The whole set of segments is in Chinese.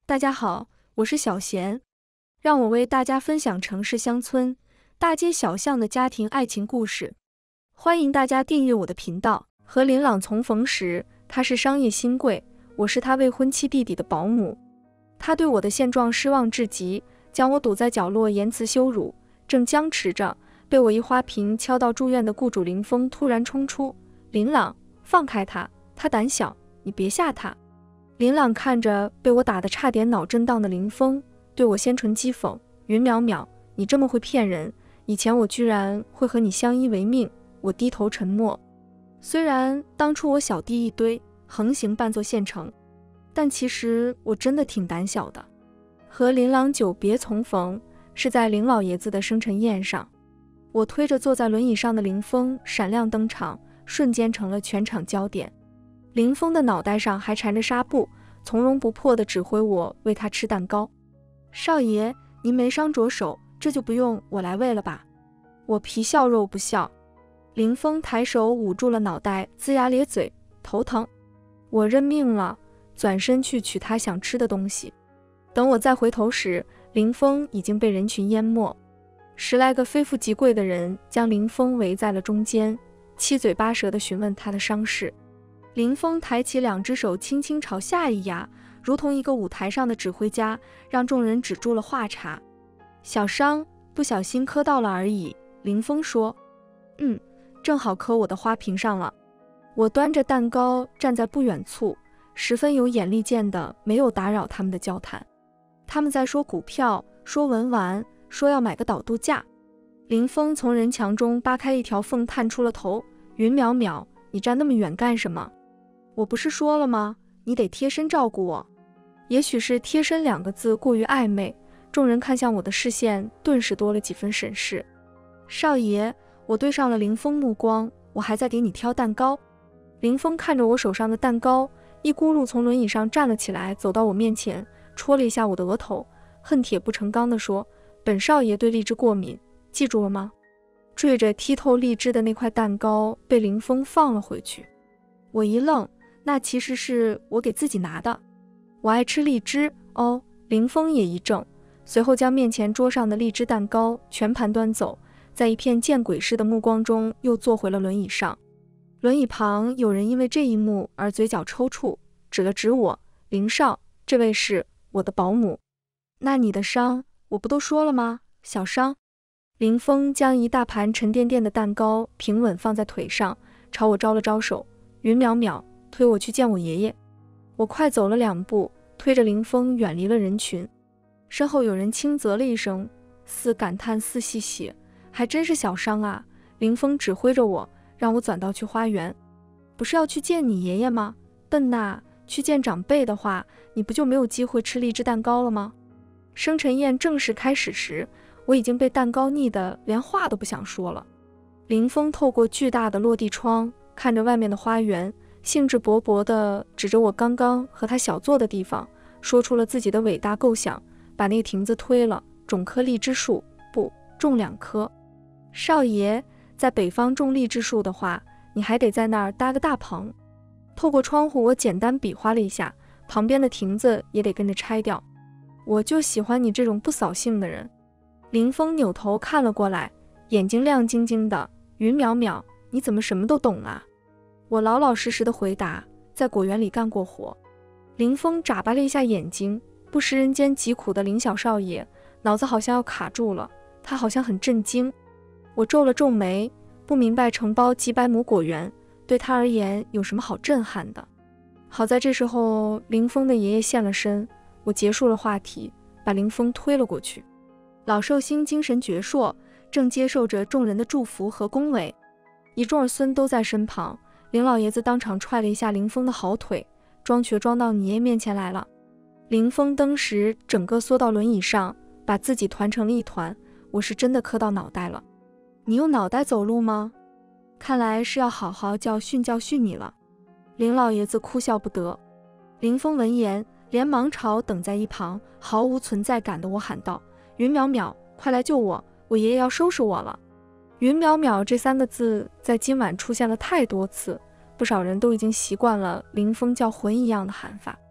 大家好，我是小贤，让我为大家分享城市乡村、大街小巷的家庭爱情故事。欢迎大家订阅我的频道。和林朗重逢时，他是商业新贵，我是他未婚妻弟弟的保姆。他对我的现状失望至极，将我堵在角落言辞羞辱。正僵持着，被我一花瓶敲到住院的雇主林峰突然冲出：“林朗，放开他，他胆小，你别吓他。”林朗看着被我打得差点脑震荡的林峰，对我先唇讥讽：“云淼淼，你这么会骗人，以前我居然会和你相依为命。”我低头沉默。虽然当初我小弟一堆，横行扮作现成，但其实我真的挺胆小的。和林朗久别重逢，是在林老爷子的生辰宴上。我推着坐在轮椅上的林峰闪亮登场，瞬间成了全场焦点。林峰的脑袋上还缠着纱布，从容不迫地指挥我喂他吃蛋糕。少爷，您没伤着手，这就不用我来喂了吧？我皮笑肉不笑。林峰抬手捂住了脑袋，龇牙咧嘴，头疼。我认命了，转身去取他想吃的东西。等我再回头时，林峰已经被人群淹没。10来个非富即贵的人将林峰围在了中间，七嘴八舌地询问他的伤势。林峰抬起2只手，轻轻朝下一压，如同一个舞台上的指挥家，让众人止住了话茬。小伤，不小心磕到了而已。林峰说：“正好磕我的花瓶上了。”我端着蛋糕站在不远处，十分有眼力见的没有打扰他们的交谈。他们在说股票，说文玩，说要买个岛度假。林峰从人墙中扒开一条缝，探出了头：“云淼淼，你站那么远干什么？我不是说了吗？你得贴身照顾我。”也许是贴身2个字过于暧昧，众人看向我的视线顿时多了几分审视。少爷，我对上了林峰目光，我还在给你挑蛋糕。林峰看着我手上的蛋糕，一咕噜从轮椅上站了起来，走到我面前，戳了一下我的额头，恨铁不成钢地说：“本少爷对荔枝过敏，记住了吗？”缀着剔透荔枝的那块蛋糕被林峰放了回去。我一愣，那其实是我给自己拿的。我爱吃荔枝哦。林峰也一怔，随后将面前桌上的荔枝蛋糕全盘端走，在一片见鬼似的目光中又坐回了轮椅上。轮椅旁有人因为这一幕而嘴角抽搐，指了指我：“林少，这位是我的保姆。”“那你的伤，我不都说了吗？小伤。”林峰将一大盘沉甸甸的蛋糕平稳放在腿上，朝我招了招手：“云淼淼，推我去见我爷爷。”我快走了2步，推着林峰远离了人群。身后有人轻啧了一声，似感叹似戏谑：“还真是小伤啊。”林峰指挥着我，让我转道去花园。“不是要去见你爷爷吗？笨呐，去见长辈的话，你不就没有机会吃荔枝蛋糕了吗？”生辰宴正式开始时，我已经被蛋糕腻得连话都不想说了。林峰透过巨大的落地窗看着外面的花园，兴致勃勃地指着我刚刚和他小坐的地方，说出了自己的伟大构想：把那个亭子推了，种棵荔枝树，不，种2棵。少爷，在北方种荔枝树的话，你还得在那儿搭个大棚。透过窗户，我简单比划了一下，旁边的亭子也得跟着拆掉。我就喜欢你这种不扫兴的人。林峰扭头看了过来，眼睛亮晶晶的：“云淼淼，你怎么什么都懂啊？”我老老实实的回答：“在果园里干过活。”林峰眨巴了一下眼睛，不食人间疾苦的林小少爷，脑子好像要卡住了，他好像很震惊。我皱了皱眉，不明白承包几百亩果园对他而言有什么好震撼的。好在这时候林峰的爷爷现了身，我结束了话题，把林峰推了过去。老寿星精神矍铄，正接受着众人的祝福和恭维。一众儿孙都在身旁，林老爷子当场踹了一下林峰的好腿：“装瘸装到你爷爷面前来了。”林峰当时整个缩到轮椅上，把自己团成了一团。我是真的磕到脑袋了。“你用脑袋走路吗？看来是要好好教训你了。”林老爷子哭笑不得。林峰闻言，连忙朝等在一旁毫无存在感的我喊道：“云淼淼，快来救我，我爷爷要收拾我了。”云淼淼这3个字在今晚出现了太多次，不少人都已经习惯了林峰叫魂一样的喊法。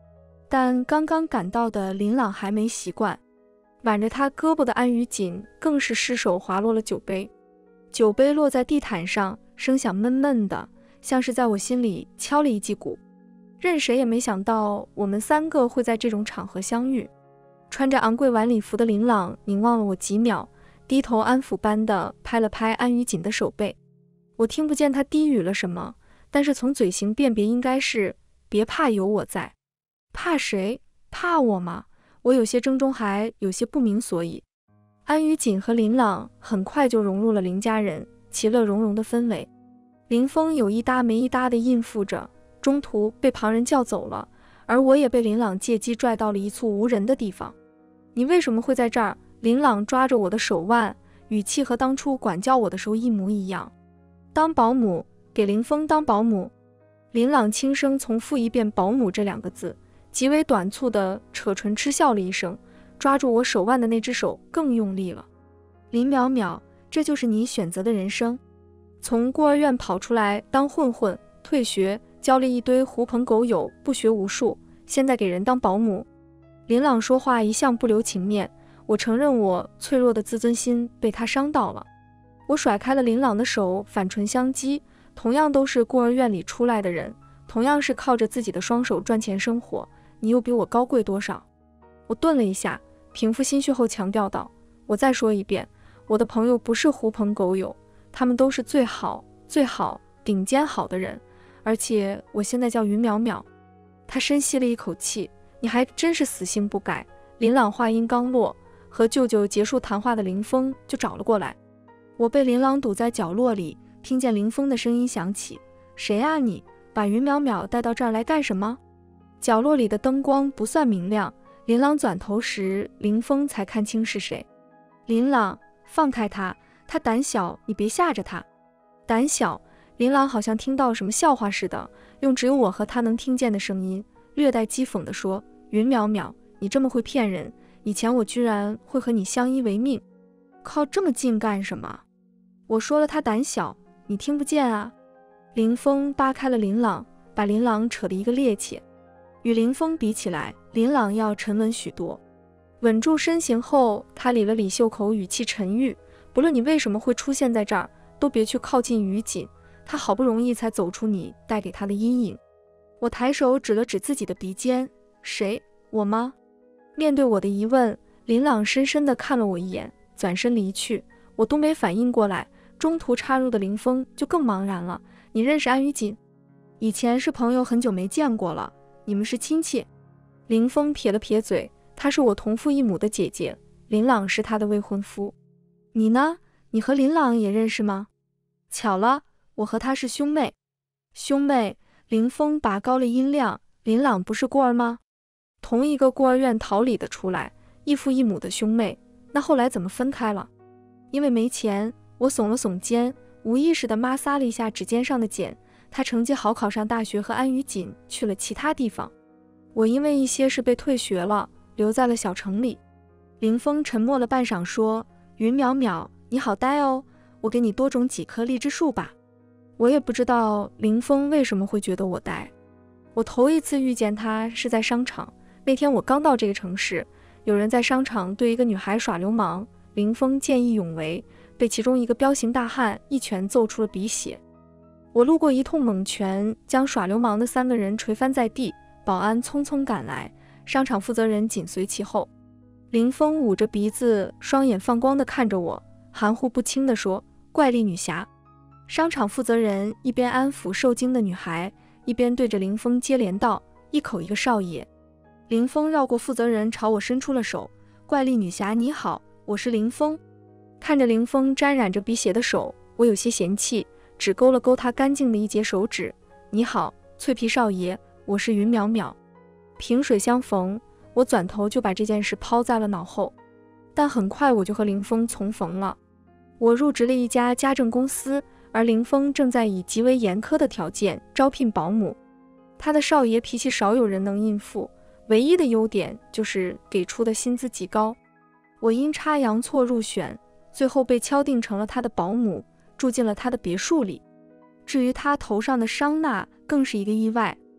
但刚刚赶到的林朗还没习惯，挽着他胳膊的安于锦更是失手滑落了酒杯，酒杯落在地毯上，声响闷闷的，像是在我心里敲了一记鼓。任谁也没想到我们3个会在这种场合相遇。穿着昂贵晚礼服的林朗凝望了我几秒，低头安抚般地拍了拍安于锦的手背。我听不见他低语了什么，但是从嘴型辨别应该是别怕，有我在。怕谁？怕我吗？我有些怔中还有些不明所以。安于锦和林朗很快就融入了林家人其乐融融的氛围。林峰有一搭没一搭地应付着，中途被旁人叫走了，而我也被林朗借机拽到了一簇无人的地方。你为什么会在这儿？林朗抓着我的手腕，语气和当初管教我的时候一模一样。当保姆，给林峰当保姆。林朗轻声重复一遍保姆这2个字，极为短促地扯唇嗤笑了一声，抓住我手腕的那只手更用力了。林淼淼，这就是你选择的人生？从孤儿院跑出来当混混，退学，交了一堆狐朋狗友，不学无术，现在给人当保姆。林朗说话一向不留情面，我承认我脆弱的自尊心被他伤到了。我甩开了林朗的手，反唇相讥，同样都是孤儿院里出来的人，同样是靠着自己的双手赚钱生活，你又比我高贵多少？我顿了一下，平复心绪后强调道，我再说一遍，我的朋友不是狐朋狗友，他们都是最好最好顶尖好的人，而且我现在叫于淼淼。他深吸了一口气，你还真是死性不改。林朗话音刚落，和舅舅结束谈话的林峰就找了过来。我被林朗堵在角落里，听见林峰的声音响起，谁啊你？把于淼淼带到这儿来干什么？角落里的灯光不算明亮，林朗转头时，林峰才看清是谁。林朗，放开他，他胆小，你别吓着他。胆小？林朗好像听到什么笑话似的，用只有我和他能听见的声音，略带讥讽地说，云淼淼，你这么会骗人，以前我居然会和你相依为命，靠这么近干什么？我说了他胆小，你听不见啊？林峰扒开了林朗，把林朗扯得一个趔趄。与林峰比起来，林朗要沉稳许多。稳住身形后，他理了理袖口，语气沉郁，不论你为什么会出现在这儿，都别去靠近于锦，他好不容易才走出你带给他的阴影。我抬手指了指自己的鼻尖，谁？我吗？面对我的疑问，林朗深深地看了我一眼，转身离去。我都没反应过来，中途插入的林峰就更茫然了。你认识安于锦？以前是朋友，很久没见过了。你们是亲戚？林峰撇了撇嘴，她是我同父异母的姐姐，林朗是她的未婚夫。你呢？你和林朗也认识吗？巧了，我和他是兄妹。兄妹？林峰拔高了音量，林朗不是孤儿吗？同一个孤儿院逃离的出来，异父异母的兄妹，那后来怎么分开了？因为没钱，我耸了耸肩，无意识地摩挲了一下指尖上的茧。他成绩好，考上大学，和安于锦去了其他地方。我因为一些事被退学了，留在了小城里。林峰沉默了半晌，说：云淼淼，你好呆哦，我给你多种几棵荔枝树吧。我也不知道林峰为什么会觉得我呆。我头一次遇见他是在商场，那天我刚到这个城市，有人在商场对一个女孩耍流氓，林峰见义勇为，被其中一个彪形大汉一拳揍出了鼻血。我路过，一通猛拳将耍流氓的3个人捶翻在地，保安匆匆赶来，商场负责人紧随其后。林峰捂着鼻子，双眼放光地看着我，含糊不清地说：怪力女侠。商场负责人一边安抚受惊的女孩，一边对着林峰接连道：一口一个少爷。林峰绕过负责人，朝我伸出了手：怪力女侠你好，我是林峰。看着林峰沾染着鼻血的手，我有些嫌弃，只勾了勾他干净的一截手指：你好，脆皮少爷，我是云淼淼。萍水相逢，我转头就把这件事抛在了脑后。但很快我就和林峰重逢了。我入职了一家家政公司，而林峰正在以极为严苛的条件招聘保姆。他的少爷脾气少有人能应付，唯一的优点就是给出的薪资极高。我阴差阳错入选，最后被敲定成了他的保姆，住进了他的别墅里。至于他头上的伤疤，更是一个意外。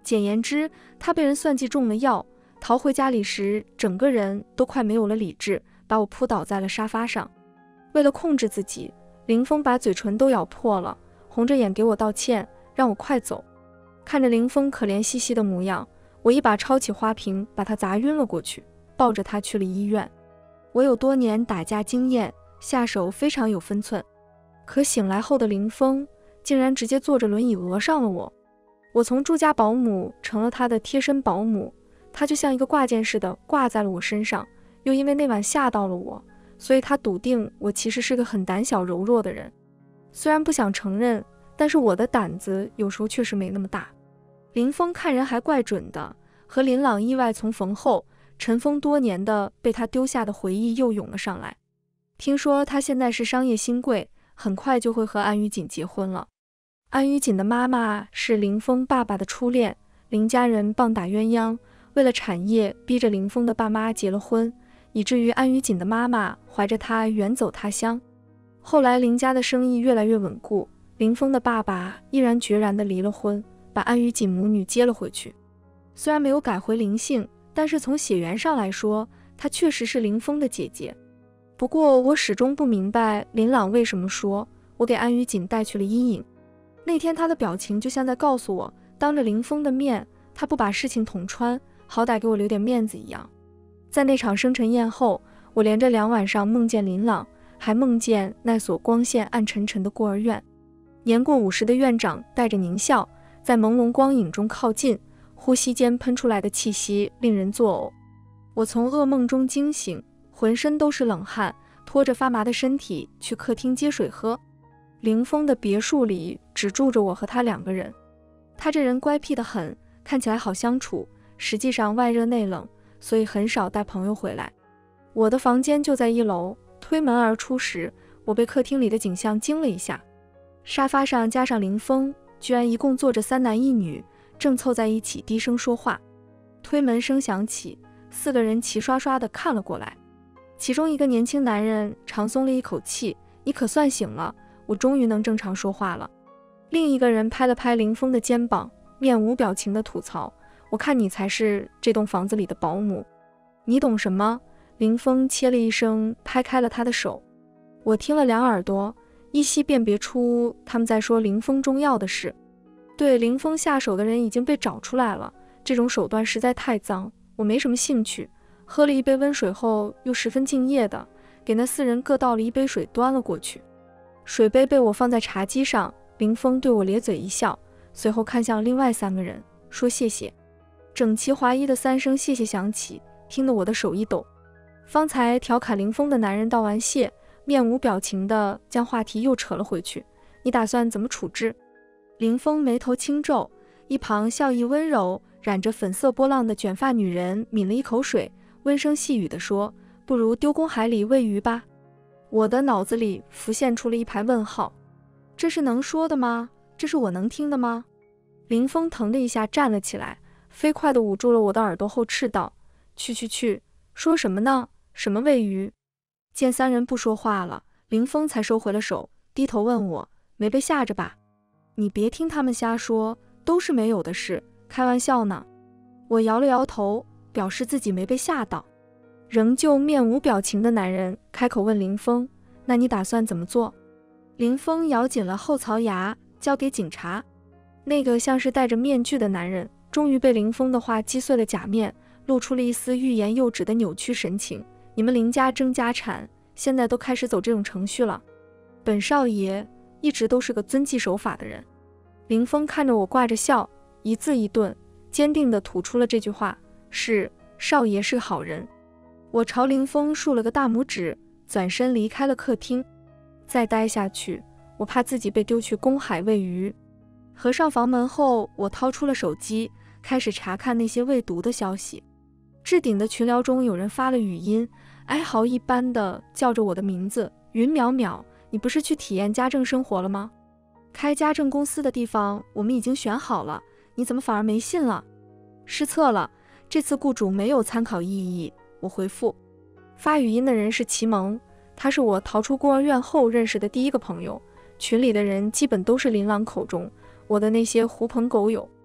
简言之，他被人算计中了药，逃回家里时，整个人都快没有了理智，把我扑倒在了沙发上。为了控制自己，林峰把嘴唇都咬破了，红着眼给我道歉，让我快走。看着林峰可怜兮兮的模样，我一把抄起花瓶，把他砸晕了过去，抱着他去了医院。我有多年打架经验，下手非常有分寸，可醒来后的林峰竟然直接坐着轮椅讹上了我。我从住家保姆成了他的贴身保姆，他就像一个挂件似的挂在了我身上，又因为那晚吓到了我，所以他笃定我其实是个很胆小柔弱的人。虽然不想承认，但是我的胆子有时候确实没那么大。林峰看人还怪准的，和林朗意外重逢后，尘封多年的被他丢下的回忆又涌了上来。听说他现在是商业新贵，很快就会和安于锦结婚了。安于锦的妈妈是林峰爸爸的初恋，林家人棒打鸳鸯，为了产业逼着林峰的爸妈结了婚，以至于安于锦的妈妈怀着他远走他乡。后来林家的生意越来越稳固，林峰的爸爸毅然决然地离了婚，把安于锦母女接了回去。虽然没有改回林姓，但是从血缘上来说，她确实是林峰的姐姐。不过我始终不明白林朗为什么说我给安于锦带去了阴影。那天他的表情就像在告诉我，当着林峰的面，他不把事情捅穿，好歹给我留点面子一样。在那场生辰宴后，我连着2晚上梦见林朗，还梦见那所光线暗沉沉的孤儿院。年过50的院长带着狞笑，在朦胧光影中靠近，呼吸间喷出来的气息令人作呕。我从噩梦中惊醒，浑身都是冷汗，拖着发麻的身体去客厅接水喝。林峰的别墅里只住着我和他2个人，他这人乖僻得很，看起来好相处，实际上外热内冷，所以很少带朋友回来。我的房间就在1楼，推门而出时，我被客厅里的景象惊了一下。沙发上加上林峰，居然一共坐着3男1女，正凑在一起低声说话。推门声响起，4个人齐刷刷地看了过来。其中一个年轻男人长松了一口气，你可算醒了，我终于能正常说话了。另一个人拍了拍林峰的肩膀，面无表情地吐槽，我看你才是这栋房子里的保姆。你懂什么？林峰切了一声，拍开了他的手。我听了2耳朵，依稀辨别出他们在说林峰重要的事。对林峰下手的人已经被找出来了，这种手段实在太脏，我没什么兴趣。喝了一杯温水后，又十分敬业的给那4人各倒了一杯水，端了过去。水杯被我放在茶几上，林峰对我咧嘴一笑，随后看向另外3个人，说谢谢。整齐划一的3声谢谢响起，听得我的手一抖。方才调侃林峰的男人道完谢，面无表情地将话题又扯了回去，你打算怎么处置？林峰眉头轻皱，一旁笑意温柔、染着粉色波浪的卷发女人抿了一口水，温声细语地说，不如丢公海里喂鱼吧。我的脑子里浮现出了一排问号，这是能说的吗？这是我能听的吗？林峰腾的一下站了起来，飞快地捂住了我的耳朵后斥道，去，说什么呢？什么喂鱼？见3人不说话了，林峰才收回了手，低头问我，没被吓着吧？你别听他们瞎说，都是没有的事，开玩笑呢。我摇了摇头，表示自己没被吓到。仍旧面无表情的男人开口问林峰，那你打算怎么做？林峰咬紧了后槽牙，交给警察。那个像是戴着面具的男人终于被林峰的话击碎了假面，露出了一丝欲言又止的扭曲神情。你们林家争家产，现在都开始走这种程序了。本少爷一直都是个遵纪守法的人。林峰看着我挂着笑，一字一顿坚定地吐出了这句话，是，少爷是个好人。我朝林峰竖了个大拇指，转身离开了客厅。再待下去，我怕自己被丢去公海喂鱼。合上房门后，我掏出了手机，开始查看那些未读的消息。置顶的群聊中有人发了语音，哀嚎一般的叫着我的名字，云淼淼，你不是去体验家政生活了吗？开家政公司的地方我们已经选好了，你怎么反而没信了？失策了，这次雇主没有参考意义。我回复。发语音的人是齐萌，他是我逃出孤儿院后认识的第一个朋友，群里的人基本都是琳琅口中我的那些狐朋狗友。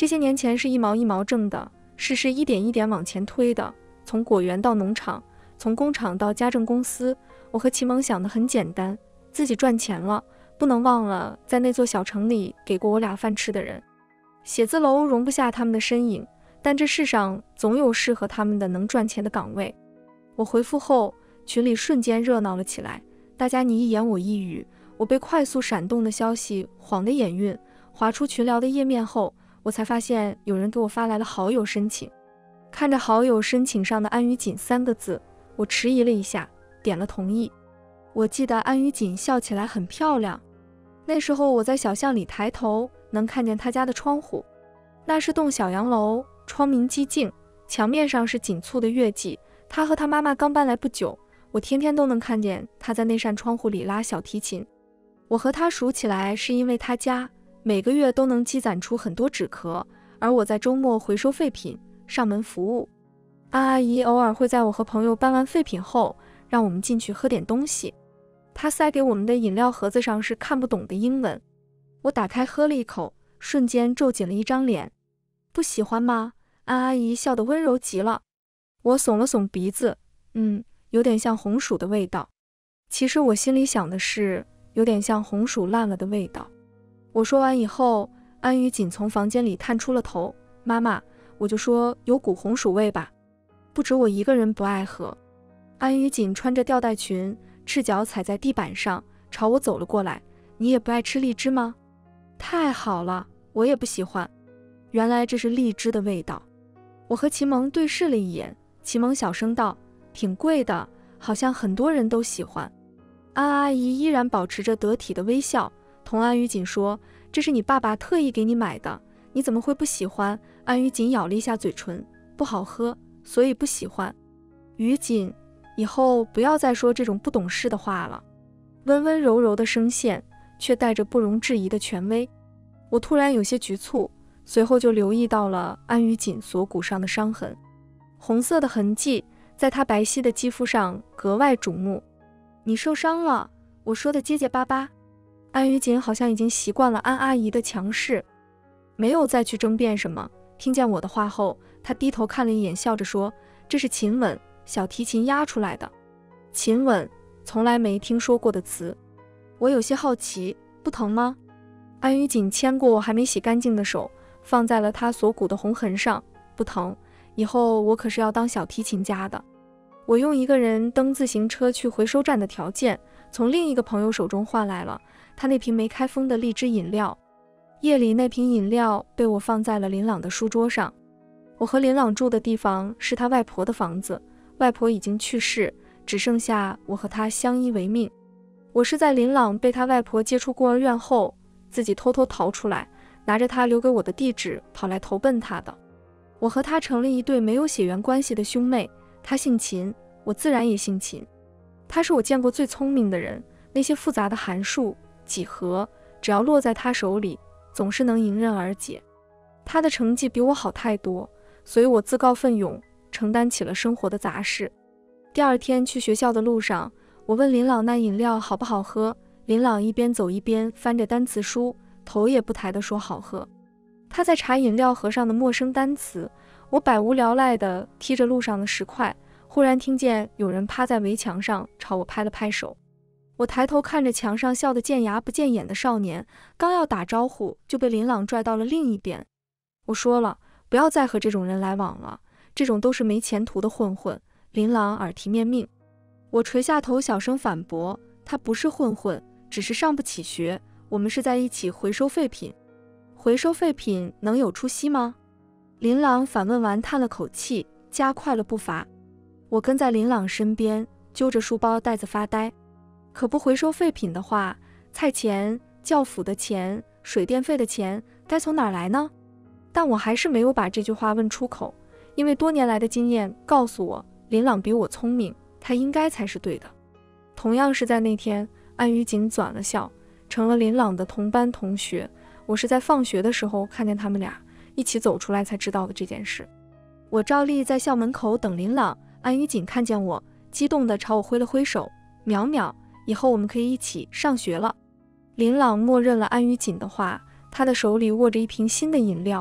这些年钱是一毛一毛挣的，事是一点一点往前推的，从果园到农场，从工厂到家政公司。我和齐萌想得很简单，自己赚钱了，不能忘了在那座小城里给过我俩饭吃的人。写字楼容不下他们的身影，但这世上总有适合他们的能赚钱的岗位。我回复后，群里瞬间热闹了起来，大家你一言我一语。我被快速闪动的消息晃得眼晕，滑出群聊的页面后，我才发现有人给我发来了好友申请。看着好友申请上的安于锦3个字，我迟疑了一下，点了同意。我记得安于锦笑起来很漂亮，那时候我在小巷里抬头能看见她家的窗户，那是栋小洋楼，窗明几净，墙面上是紧簇的月季。她和她妈妈刚搬来不久，我天天都能看见她在那扇窗户里拉小提琴。我和她熟起来是因为她家每个月都能积攒出很多纸壳，而我在周末回收废品，上门服务。安阿姨偶尔会在我和朋友搬完废品后，让我们进去喝点东西。她塞给我们的饮料盒子上是看不懂的英文，我打开喝了一口，瞬间皱紧了一张脸。不喜欢吗？安阿姨笑得温柔极了。我耸了耸鼻子，有点像红薯的味道。其实我心里想的是，有点像红薯烂了的味道。我说完以后，安于锦从房间里探出了头，妈妈，我就说有股红薯味吧，不止我一个人不爱喝。安于锦穿着吊带裙，赤脚踩在地板上，朝我走了过来。你也不爱吃荔枝吗？太好了，我也不喜欢。原来这是荔枝的味道。我和齐萌对视了一眼，齐萌小声道，挺贵的，好像很多人都喜欢。安阿姨依然保持着得体的微笑，同安于锦说，这是你爸爸特意给你买的，你怎么会不喜欢？安于锦咬了一下嘴唇，不好喝，所以不喜欢。于锦，以后不要再说这种不懂事的话了。温温柔柔的声线，却带着不容置疑的权威。我突然有些局促，随后就留意到了安于锦锁骨上的伤痕，红色的痕迹在她白皙的肌肤上格外瞩目。你受伤了，我说的结结巴巴。安于锦好像已经习惯了安阿姨的强势，没有再去争辩什么。听见我的话后，她低头看了一眼，笑着说，这是琴吻，小提琴压出来的。琴吻，从来没听说过的词。我有些好奇，不疼吗？安于锦牵过我还没洗干净的手，放在了她锁骨的红痕上。不疼，以后我可是要当小提琴家的。我用一个人蹬自行车去回收站的条件，从另一个朋友手中换来了他那瓶没开封的荔枝饮料。夜里那瓶饮料被我放在了林朗的书桌上。我和林朗住的地方是他外婆的房子，外婆已经去世，只剩下我和他相依为命。我是在林朗被他外婆接出孤儿院后，自己偷偷逃出来，拿着他留给我的地址跑来投奔他的。我和他成了一对没有血缘关系的兄妹，他姓秦，我自然也姓秦。他是我见过最聪明的人，那些复杂的函数、几何，只要落在他手里，总是能迎刃而解。他的成绩比我好太多，所以我自告奋勇，承担起了生活的杂事。第二天去学校的路上，我问林朗那饮料好不好喝，林朗一边走一边翻着单词书，头也不抬地说好喝。他在查饮料盒上的陌生单词，我百无聊赖地踢着路上的石块，忽然听见有人趴在围墙上朝我拍了拍手。我抬头看着墙上笑得见牙不见眼的少年，刚要打招呼，就被林朗拽到了另一边。我说了，不要再和这种人来往了，这种都是没前途的混混。林朗耳提面命。我垂下头小声反驳，他不是混混，只是上不起学，我们是在一起回收废品。回收废品能有出息吗？林朗反问完叹了口气，加快了步伐。我跟在林朗身边，揪着书包袋子发呆。可不回收废品的话，菜钱、教辅的钱、水电费的钱该从哪儿来呢？但我还是没有把这句话问出口，因为多年来的经验告诉我，林朗比我聪明，他应该才是对的。同样是在那天，安于锦转了校，成了林朗的同班同学。我是在放学的时候看见他们俩一起走出来才知道的这件事。我照例在校门口等林朗，安于锦看见我，激动地朝我挥了挥手，淼淼，以后我们可以一起上学了。林朗默认了安于锦的话，他的手里握着一瓶新的饮料。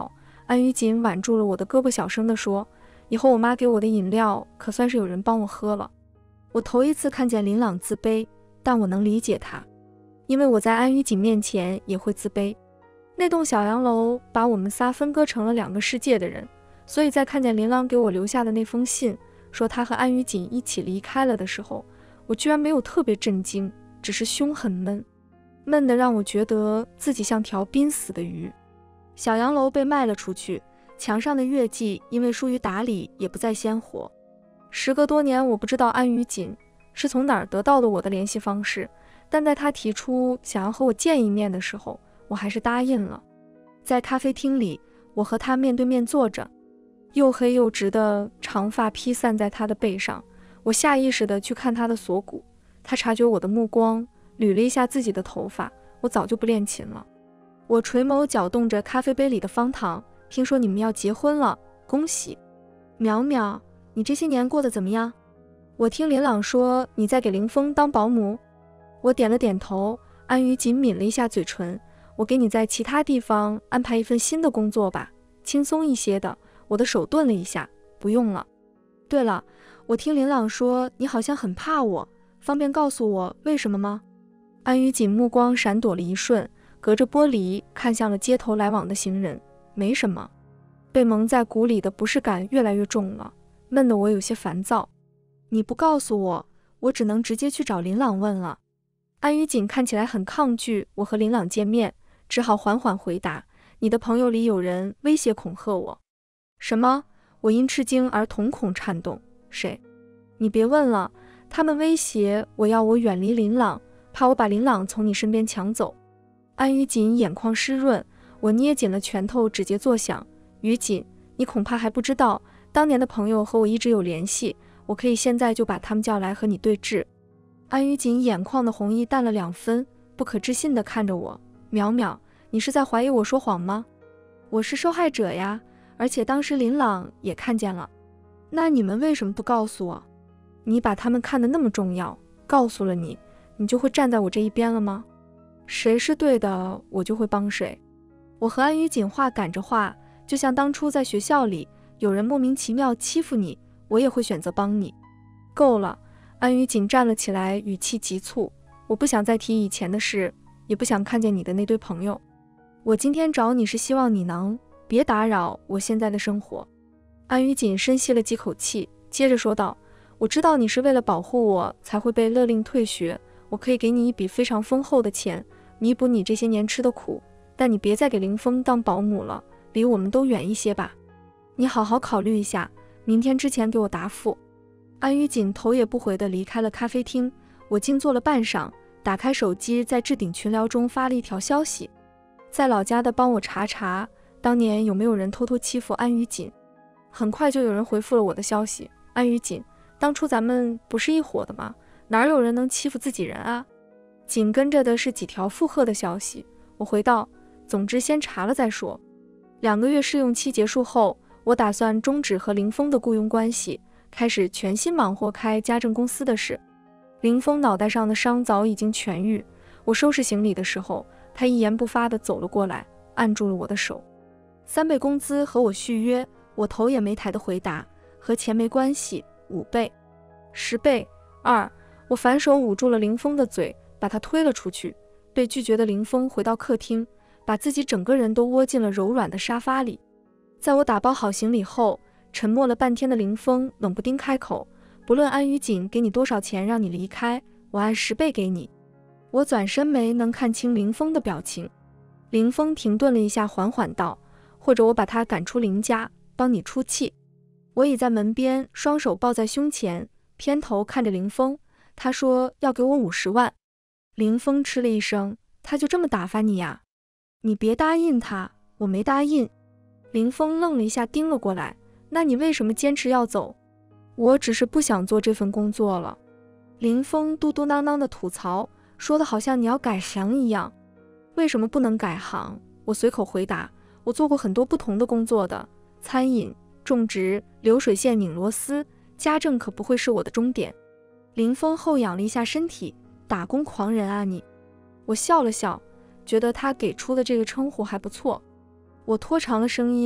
安于锦挽住了我的胳膊，小声地说：“以后我妈给我的饮料可算是有人帮我喝了。”我头一次看见林朗自卑，但我能理解他，因为我在安于锦面前也会自卑。那栋小洋楼把我们仨分割成了2个世界的人，所以在看见林朗给我留下的那封信，说他和安于锦一起离开了的时候，我居然没有特别震惊，只是胸很闷，闷得让我觉得自己像条濒死的鱼。小洋楼被卖了出去，墙上的月季因为疏于打理也不再鲜活。时隔多年，我不知道安于锦是从哪儿得到的我的联系方式，但在他提出想要和我见一面的时候，我还是答应了。在咖啡厅里，我和他面对面坐着，又黑又直的长发披散在他的背上，我下意识地去看他的锁骨。他察觉我的目光，捋了一下自己的头发。我早就不练琴了。我垂眸搅动着咖啡杯里的方糖，听说你们要结婚了，恭喜。淼淼，你这些年过得怎么样？我听林朗说你在给林峰当保姆。我点了点头。安于锦抿了一下嘴唇，我给你在其他地方安排一份新的工作吧，轻松一些的。我的手顿了一下，不用了。对了，我听林朗说你好像很怕我，方便告诉我为什么吗？安于锦目光闪躲了一瞬，隔着玻璃看向了街头来往的行人。没什么。被蒙在鼓里的不适感越来越重了，闷得我有些烦躁。你不告诉我，我只能直接去找林朗问了。安于锦看起来很抗拒我和林朗见面，只好缓缓回答：你的朋友里有人威胁恐吓我。什么？我因吃惊而瞳孔颤动。谁？你别问了，他们威胁我要我远离林朗，怕我把林朗从你身边抢走。安于锦眼眶湿润，我捏紧了拳头，指节作响。于锦，你恐怕还不知道，当年的朋友和我一直有联系，我可以现在就把他们叫来和你对峙。安于锦眼眶的红意淡了2分，不可置信地看着我。淼淼，你是在怀疑我说谎吗？我是受害者呀，而且当时林朗也看见了。那你们为什么不告诉我？你把他们看得那么重要，告诉了你，你就会站在我这一边了吗？谁是对的，我就会帮谁。我和安于锦话赶着话，就像当初在学校里，有人莫名其妙欺负你，我也会选择帮你。够了。安于锦站了起来，语气急促。我不想再提以前的事，也不想看见你的那堆朋友。我今天找你是希望你能别打扰我现在的生活。安于锦深吸了几口气，接着说道：我知道你是为了保护我才会被勒令退学，我可以给你一笔非常丰厚的钱，弥补你这些年吃的苦，但你别再给林峰当保姆了，离我们都远一些吧。你好好考虑一下，明天之前给我答复。安于锦头也不回地离开了咖啡厅。我静坐了半晌，打开手机，在置顶群聊中发了一条消息：在老家的帮我查查，当年有没有人偷偷欺负安于锦。很快就有人回复了我的消息：安于锦，当初咱们不是一伙的吗？哪有人能欺负自己人啊？紧跟着的是几条附和的消息。我回道：总之先查了再说。2个月试用期结束后，我打算终止和林峰的雇佣关系，开始全心忙活开家政公司的事。林峰脑袋上的伤早已经痊愈，我收拾行李的时候，他一言不发地走了过来，按住了我的手。3倍工资和我续约，我头也没抬地回答：和钱没关系，5倍、10倍、2。我反手捂住了林峰的嘴，把他推了出去。被拒绝的林峰回到客厅，把自己整个人都窝进了柔软的沙发里。在我打包好行李后，沉默了半天的林峰冷不丁开口：不论安于锦给你多少钱让你离开，我按10倍给你。我转身没能看清林峰的表情。林峰停顿了一下，缓缓道：或者我把他赶出林家，帮你出气。我倚在门边，双手抱在胸前，偏头看着林峰。他说要给我50万。林峰嗤了一声：他就这么打发你呀？你别答应他。我没答应。林峰愣了一下，盯了过来：那你为什么坚持要走？我只是不想做这份工作了。林峰嘟嘟囔囔的吐槽，说的好像你要改行一样。为什么不能改行？我随口回答：我做过很多不同的工作的，餐饮、种植、流水线拧螺丝，家政可不会是我的终点。林峰后仰了一下身体：打工狂人啊你。我笑了笑，觉得他给出的这个称呼还不错。我拖长了声音：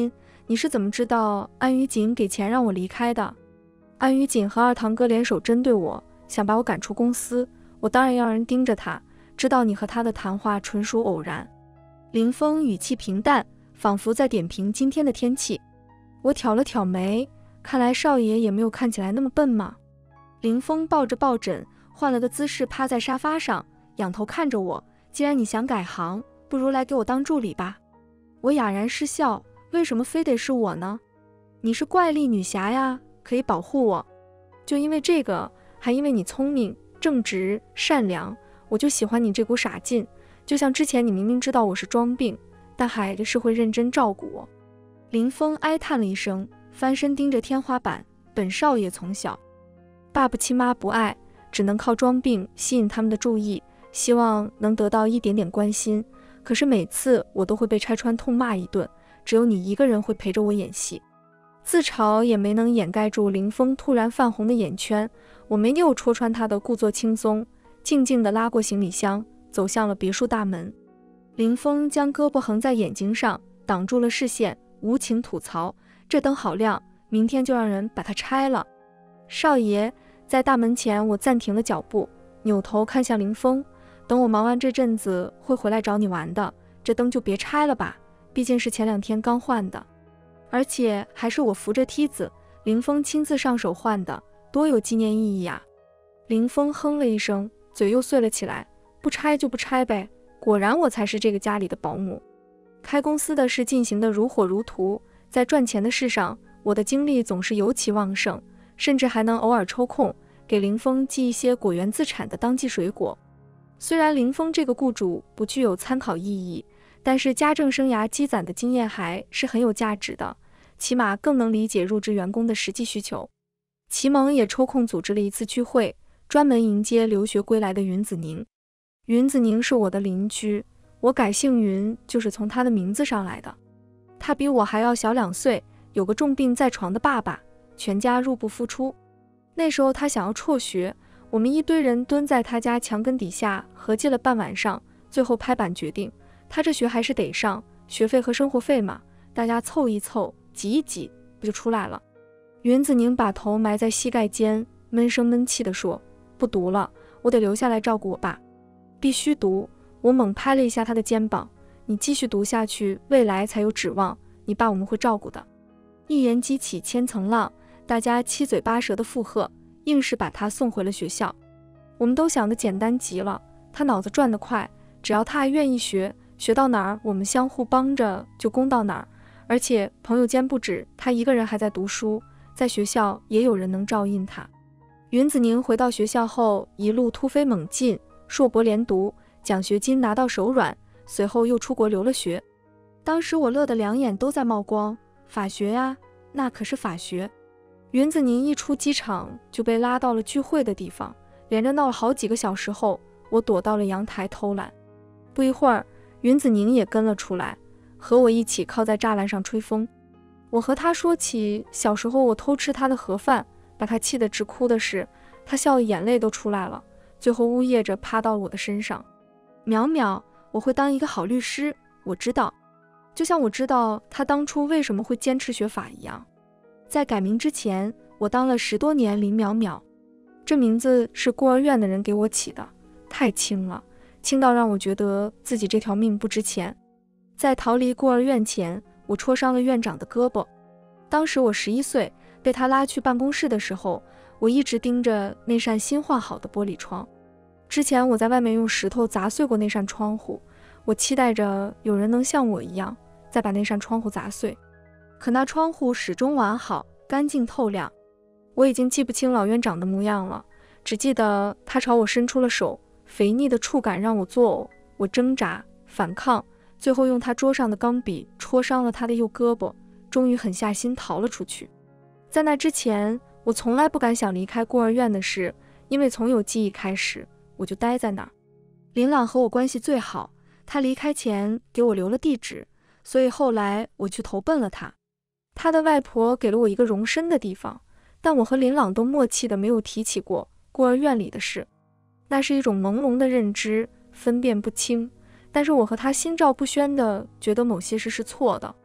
你是怎么知道安于锦给钱让我离开的？安于锦和二堂哥联手针对我，想把我赶出公司，我当然要人盯着他，知道你和他的谈话纯属偶然。林峰语气平淡，仿佛在点评今天的天气。我挑了挑眉，看来少爷也没有看起来那么笨嘛。林峰抱着抱枕，换了个姿势趴在沙发上，仰头看着我，既然你想改行，不如来给我当助理吧。我哑然失笑，为什么非得是我呢？你是怪力女侠呀，可以保护我。就因为这个，还因为你聪明、正直、善良，我就喜欢你这股傻劲。就像之前你明明知道我是装病，但还是会认真照顾我。林峰哀叹了一声，翻身盯着天花板。本少爷从小爸不亲妈不爱，只能靠装病吸引他们的注意，希望能得到一点点关心。可是每次我都会被拆穿痛骂一顿，只有你一个人会陪着我演戏。自嘲也没能掩盖住林峰突然泛红的眼圈，我没有戳穿他的故作轻松，静静地拉过行李箱，走向了别墅大门。林峰将胳膊横在眼睛上，挡住了视线，无情吐槽：这灯好亮，明天就让人把它拆了。少爷，在大门前我暂停了脚步，扭头看向林峰，等我忙完这阵子会回来找你玩的，这灯就别拆了吧，毕竟是前2天刚换的，而且还是我扶着梯子，林峰亲自上手换的，多有纪念意义啊。林峰哼了一声，嘴又碎了起来，不拆就不拆呗，果然我才是这个家里的保姆。开公司的事进行得如火如荼，在赚钱的事上，我的精力总是尤其旺盛，甚至还能偶尔抽空给林峰寄一些果园自产的当季水果。虽然林峰这个雇主不具有参考意义，但是家政生涯积攒的经验还是很有价值的，起码更能理解入职员工的实际需求。齐盟也抽空组织了一次聚会，专门迎接留学归来的云子宁。云子宁是我的邻居，我改姓云就是从他的名字上来的。他比我还要小2岁，有个重病在床的爸爸，全家入不敷出。那时候他想要辍学，我们一堆人蹲在他家墙根底下合计了半晚上，最后拍板决定，他这学还是得上，学费和生活费嘛，大家凑一凑，挤一挤，不就出来了。云子宁把头埋在膝盖间，闷声闷气地说：不读了，我得留下来照顾我爸。必须读，我猛拍了一下他的肩膀，你继续读下去，未来才有指望，你爸我们会照顾的。一言激起千层浪，大家七嘴八舌的附和，硬是把他送回了学校。我们都想得简单极了，他脑子转得快，只要他还愿意学，学到哪儿我们相互帮着就攻到哪儿。而且朋友间不止他一个人还在读书，在学校也有人能照应他。云子宁回到学校后一路突飞猛进，硕博连读，奖学金拿到手软，随后又出国留了学。当时我乐得2眼都在冒光，法学呀，那可是法学。云子宁一出机场就被拉到了聚会的地方，连着闹了好几个小时后，我躲到了阳台偷懒。不一会儿，云子宁也跟了出来，和我一起靠在栅栏上吹风。我和他说起小时候我偷吃他的盒饭，把他气得直哭的事，他笑得眼泪都出来了，最后呜咽着趴到我的身上。淼淼，我会当一个好律师，我知道，就像我知道他当初为什么会坚持学法一样。在改名之前，我当了10多年林淼淼，这名字是孤儿院的人给我起的，太轻了，轻到让我觉得自己这条命不值钱。在逃离孤儿院前，我戳伤了院长的胳膊。当时我11岁，被他拉去办公室的时候，我一直盯着那扇新换好的玻璃窗。之前我在外面用石头砸碎过那扇窗户，我期待着有人能像我一样再把那扇窗户砸碎。可那窗户始终完好，干净透亮。我已经记不清老院长的模样了，只记得他朝我伸出了手，肥腻的触感让我作呕。我挣扎反抗，最后用他桌上的钢笔戳伤了他的右胳膊，终于狠下心逃了出去。在那之前，我从来不敢想离开孤儿院的事，因为从有记忆开始，我就待在那儿。林朗和我关系最好，他离开前给我留了地址，所以后来我去投奔了他。他的外婆给了我一个容身的地方，但我和林朗都默契的没有提起过孤儿院里的事。那是一种朦胧的认知，分辨不清，但是我和他心照不宣的觉得某些事是错的。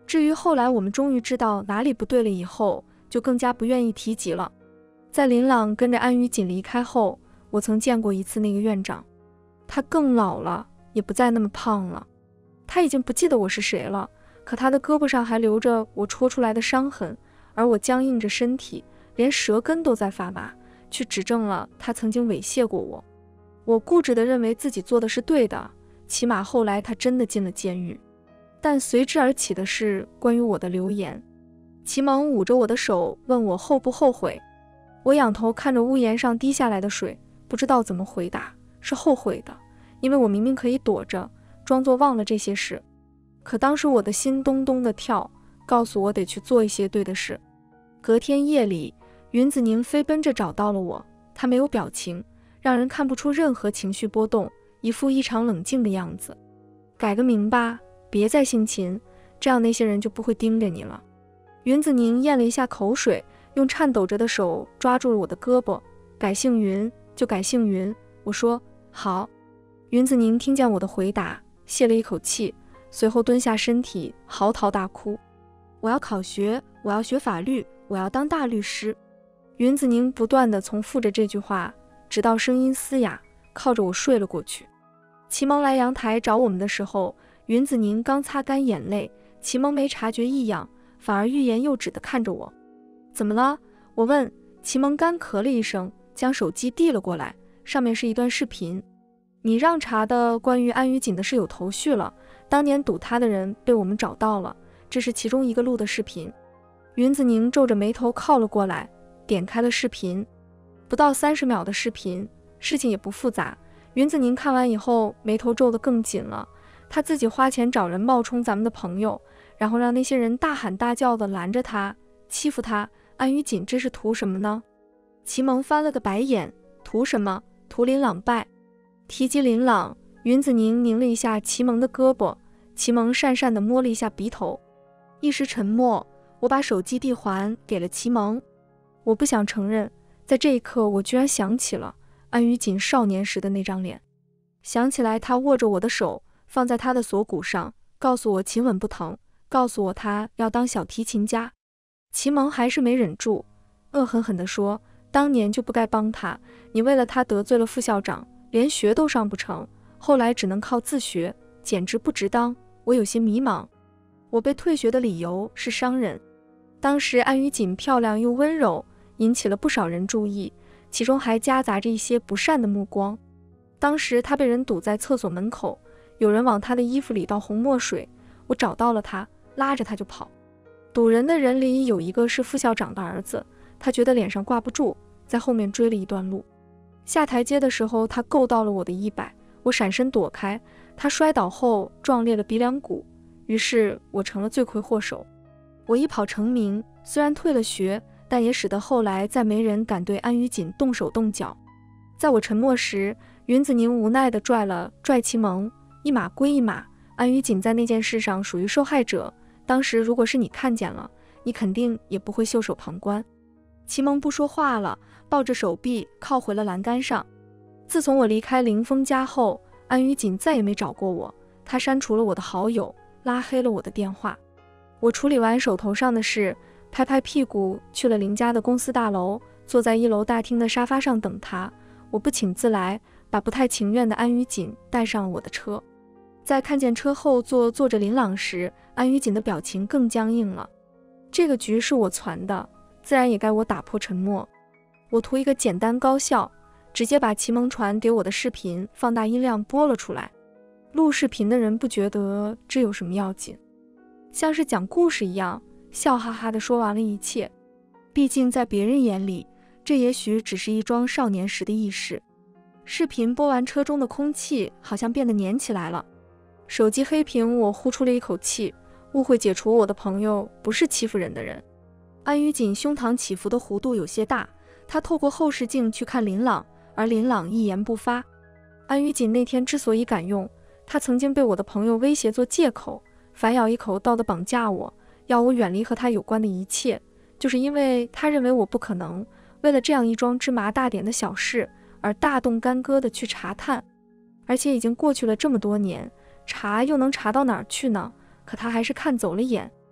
至于后来我们终于知道哪里不对了以后，就更加不愿意提及了。在林朗跟着安于锦离开后，我曾见过一次那个院长，他更老了，也不再那么胖了。他已经不记得我是谁了，可他的胳膊上还留着我戳出来的伤痕，而我僵硬着身体，连舌根都在发麻，去指证了他曾经猥亵过我。我固执地认为自己做的是对的，起码后来他真的进了监狱。但随之而起的是关于我的流言。齐萌捂着我的手问我后不后悔，我仰头看着屋檐上滴下来的水，不知道怎么回答，是后悔的，因为我明明可以躲着，装作忘了这些事。可当时我的心咚咚地跳，告诉我得去做一些对的事。隔天夜里，云子宁飞奔着找到了我，他没有表情，让人看不出任何情绪波动，一副异常冷静的样子。改个名吧，别再姓秦，这样那些人就不会盯着你了。云子宁咽了一下口水，用颤抖着的手抓住了我的胳膊。改姓云就改姓云，我说好。云子宁听见我的回答，泄了一口气，随后蹲下身体嚎啕大哭。我要考学，我要学法律，我要当大律师。云子宁不断地重复着这句话，直到声音嘶哑，靠着我睡了过去。齐萌来阳台找我们的时候，云子宁刚擦干眼泪，齐萌没察觉异样，反而欲言又止地看着我。怎么了？我问。齐萌干咳了一声，将手机递了过来，上面是一段视频。你让查的关于安于锦的事有头绪了，当年堵他的人被我们找到了，这是其中一个录的视频。云子宁皱着眉头靠了过来，点开了视频。不到30秒的视频，事情也不复杂。云子宁看完以后，眉头皱得更紧了。他自己花钱找人冒充咱们的朋友，然后让那些人大喊大叫地拦着他，欺负他。安于锦这是图什么呢？齐萌翻了个白眼，图什么？图林朗败。提及林朗，云子宁拧了一下齐萌的胳膊，齐萌讪讪地摸了一下鼻头。一时沉默，我把手机递还给了齐萌。我不想承认，在这一刻我居然想起了安于锦少年时的那张脸，想起来他握着我的手放在他的锁骨上，告诉我琴吻不疼，告诉我他要当小提琴家。齐萌还是没忍住，恶狠狠地说，当年就不该帮他，你为了他得罪了副校长，连学都上不成，后来只能靠自学，简直不值当。我有些迷茫，我被退学的理由是伤人。当时安于锦漂亮又温柔，引起了不少人注意，其中还夹杂着一些不善的目光。当时他被人堵在厕所门口，有人往他的衣服里倒红墨水，我找到了他，拉着他就跑。堵人的人里有一个是副校长的儿子，他觉得脸上挂不住，在后面追了一段路。下台阶的时候，他够到了我的衣摆，我闪身躲开，他摔倒后撞裂了鼻梁骨，于是我成了罪魁祸首。我一跑成名，虽然退了学，但也使得后来再没人敢对安于锦动手动脚。在我沉默时，云子宁无奈地拽了拽齐萌，一码归一码，安于锦在那件事上属于受害者，当时如果是你看见了，你肯定也不会袖手旁观。齐萌不说话了，抱着手臂靠回了栏杆上。自从我离开林峰家后，安于锦再也没找过我，他删除了我的好友，拉黑了我的电话。我处理完手头上的事，拍拍屁股去了林家的公司大楼，坐在1楼大厅的沙发上等他。我不请自来，把不太情愿的安于锦带上了我的车。在看见车后座坐着林朗时，安于锦的表情更僵硬了。这个局是我攒的，自然也该我打破沉默。我图一个简单高效，直接把齐萌传给我的视频放大音量播了出来。录视频的人不觉得这有什么要紧，像是讲故事一样，笑哈哈地说完了一切。毕竟在别人眼里，这也许只是一桩少年时的轶事。视频播完，车中的空气好像变得黏起来了。手机黑屏，我呼出了一口气，误会解除，我的朋友不是欺负人的人。安于锦胸膛起伏的弧度有些大，他透过后视镜去看林朗，而林朗一言不发。安于锦那天之所以敢用他曾经被我的朋友威胁做借口，反咬一口道德绑架我，要我远离和他有关的一切，就是因为他认为我不可能为了这样一桩芝麻大点的小事而大动干戈地去查探。而且已经过去了这么多年，查又能查到哪儿去呢？可他还是看走了眼。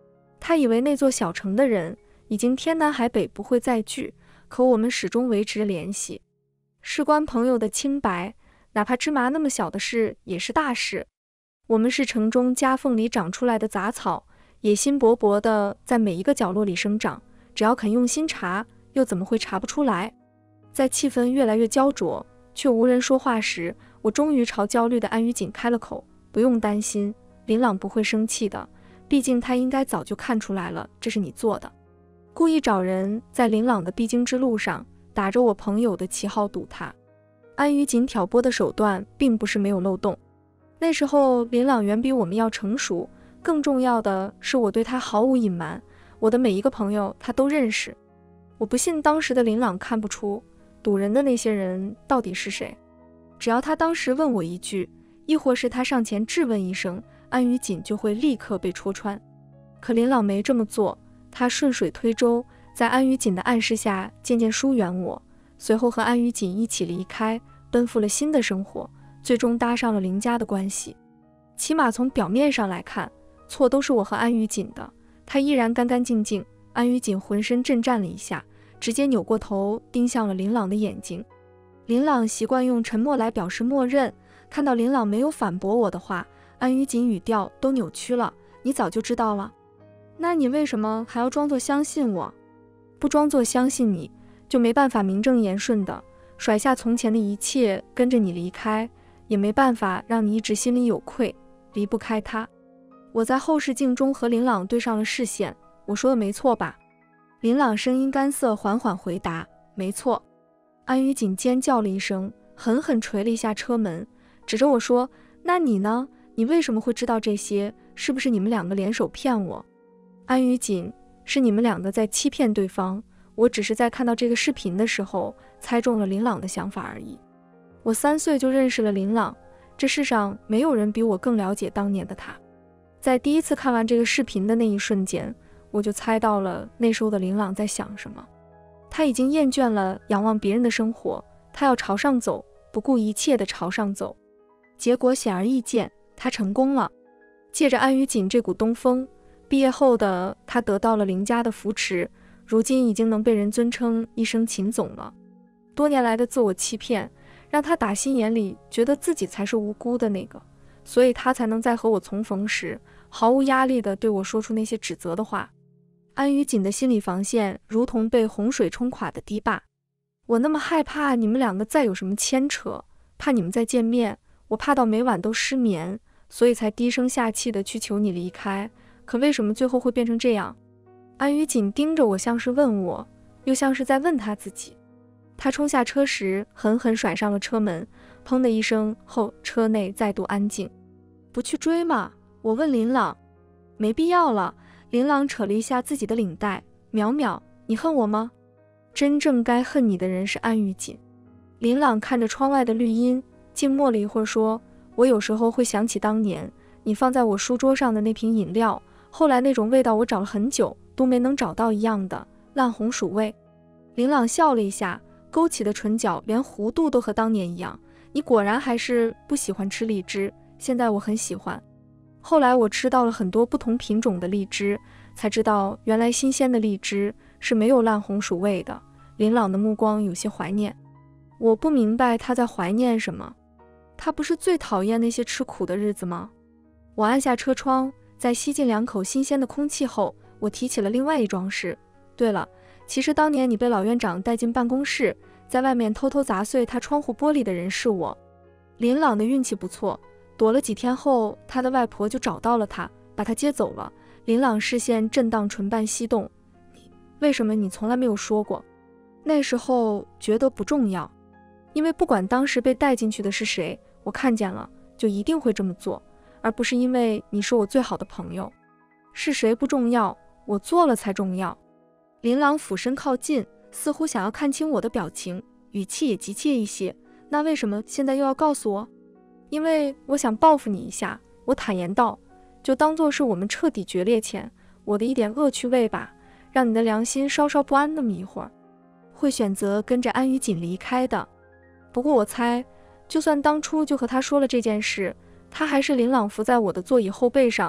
他以为那座小城的人已经天南海北不会再聚，可我们始终维持着联系。事关朋友的清白，哪怕芝麻那么小的事也是大事。我们是城中夹缝里长出来的杂草，野心勃勃地在每一个角落里生长，只要肯用心查，又怎么会查不出来？在气氛越来越焦灼，却无人说话时，我终于朝焦虑的安于锦开了口：不用担心，林朗不会生气的，毕竟他应该早就看出来了，这是你做的。故意找人在林朗的必经之路上打着我朋友的旗号堵他。安于锦挑拨的手段并不是没有漏洞。那时候林朗远比我们要成熟，更重要的是我对他毫无隐瞒，我的每一个朋友他都认识。我不信当时的林朗看不出堵人的那些人到底是谁。只要他当时问我一句，亦或是他上前质问一声，安于锦就会立刻被戳穿。可林朗没这么做，他顺水推舟，在安于锦的暗示下渐渐疏远我，随后和安于锦一起离开，奔赴了新的生活，最终搭上了林家的关系。起码从表面上来看，错都是我和安于锦的，他依然干干净净。安于锦浑身震颤了一下，直接扭过头盯向了林朗的眼睛。林朗习惯用沉默来表示默认，看到林朗没有反驳我的话，安于锦语调都扭曲了：你早就知道了？那你为什么还要装作相信我？不装作相信你，就没办法名正言顺的甩下从前的一切跟着你离开，也没办法让你一直心里有愧，离不开他。我在后视镜中和林朗对上了视线，我说的没错吧？林朗声音干涩，缓缓回答：没错。安于锦尖叫了一声，狠狠捶了一下车门，指着我说：那你呢？你为什么会知道这些？是不是你们两个联手骗我？安于锦，是你们两个在欺骗对方，我只是在看到这个视频的时候猜中了林朗的想法而已。我3岁就认识了林朗，这世上没有人比我更了解当年的他。在第一次看完这个视频的那一瞬间，我就猜到了那时候的林朗在想什么。他已经厌倦了仰望别人的生活，他要朝上走，不顾一切地朝上走。结果显而易见，他成功了。借着安于锦这股东风，毕业后的他得到了林家的扶持，如今已经能被人尊称一声秦总了。多年来的自我欺骗，让他打心眼里觉得自己才是无辜的那个，所以他才能在和我重逢时毫无压力地对我说出那些指责的话。安于锦的心理防线如同被洪水冲垮的堤坝。我那么害怕你们两个再有什么牵扯，怕你们再见面，我怕到每晚都失眠，所以才低声下气地去求你离开。可为什么最后会变成这样？安于锦盯着我，像是问我，又像是在问他自己。他冲下车时狠狠甩上了车门，砰的一声后，车内再度安静。不去追吗？我问林朗。没必要了。林朗扯了一下自己的领带，淼淼，你恨我吗？真正该恨你的人是安于锦。林朗看着窗外的绿荫，静默了一会儿说，我有时候会想起当年你放在我书桌上的那瓶饮料，后来那种味道我找了很久都没能找到一样的烂红薯味。林朗笑了一下，勾起的唇角连弧度都和当年一样。你果然还是不喜欢吃荔枝，现在我很喜欢。后来我吃到了很多不同品种的荔枝，才知道原来新鲜的荔枝是没有烂红薯味的。林朗的目光有些怀念。我不明白他在怀念什么。他不是最讨厌那些吃苦的日子吗？我按下车窗，在吸进2口新鲜的空气后，我提起了另外一桩事。对了，其实当年你被老院长带进办公室，在外面偷偷砸碎他窗户玻璃的人是我。林朗的运气不错，躲了几天后，他的外婆就找到了他，把他接走了。林朗视线震荡，唇瓣翕动。为什么你从来没有说过？那时候觉得不重要，因为不管当时被带进去的是谁，我看见了就一定会这么做，而不是因为你是我最好的朋友。是谁不重要，我做了才重要。林朗俯身靠近，似乎想要看清我的表情，语气也急切一些。那为什么现在又要告诉我？因为我想报复你一下，我坦言道，就当作是我们彻底决裂前我的一点恶趣味吧，让你的良心稍稍不安那么一会儿。会选择跟着安于锦离开的。不过我猜，就算当初就和他说了这件事，他还是林朗伏在我的座椅后背上，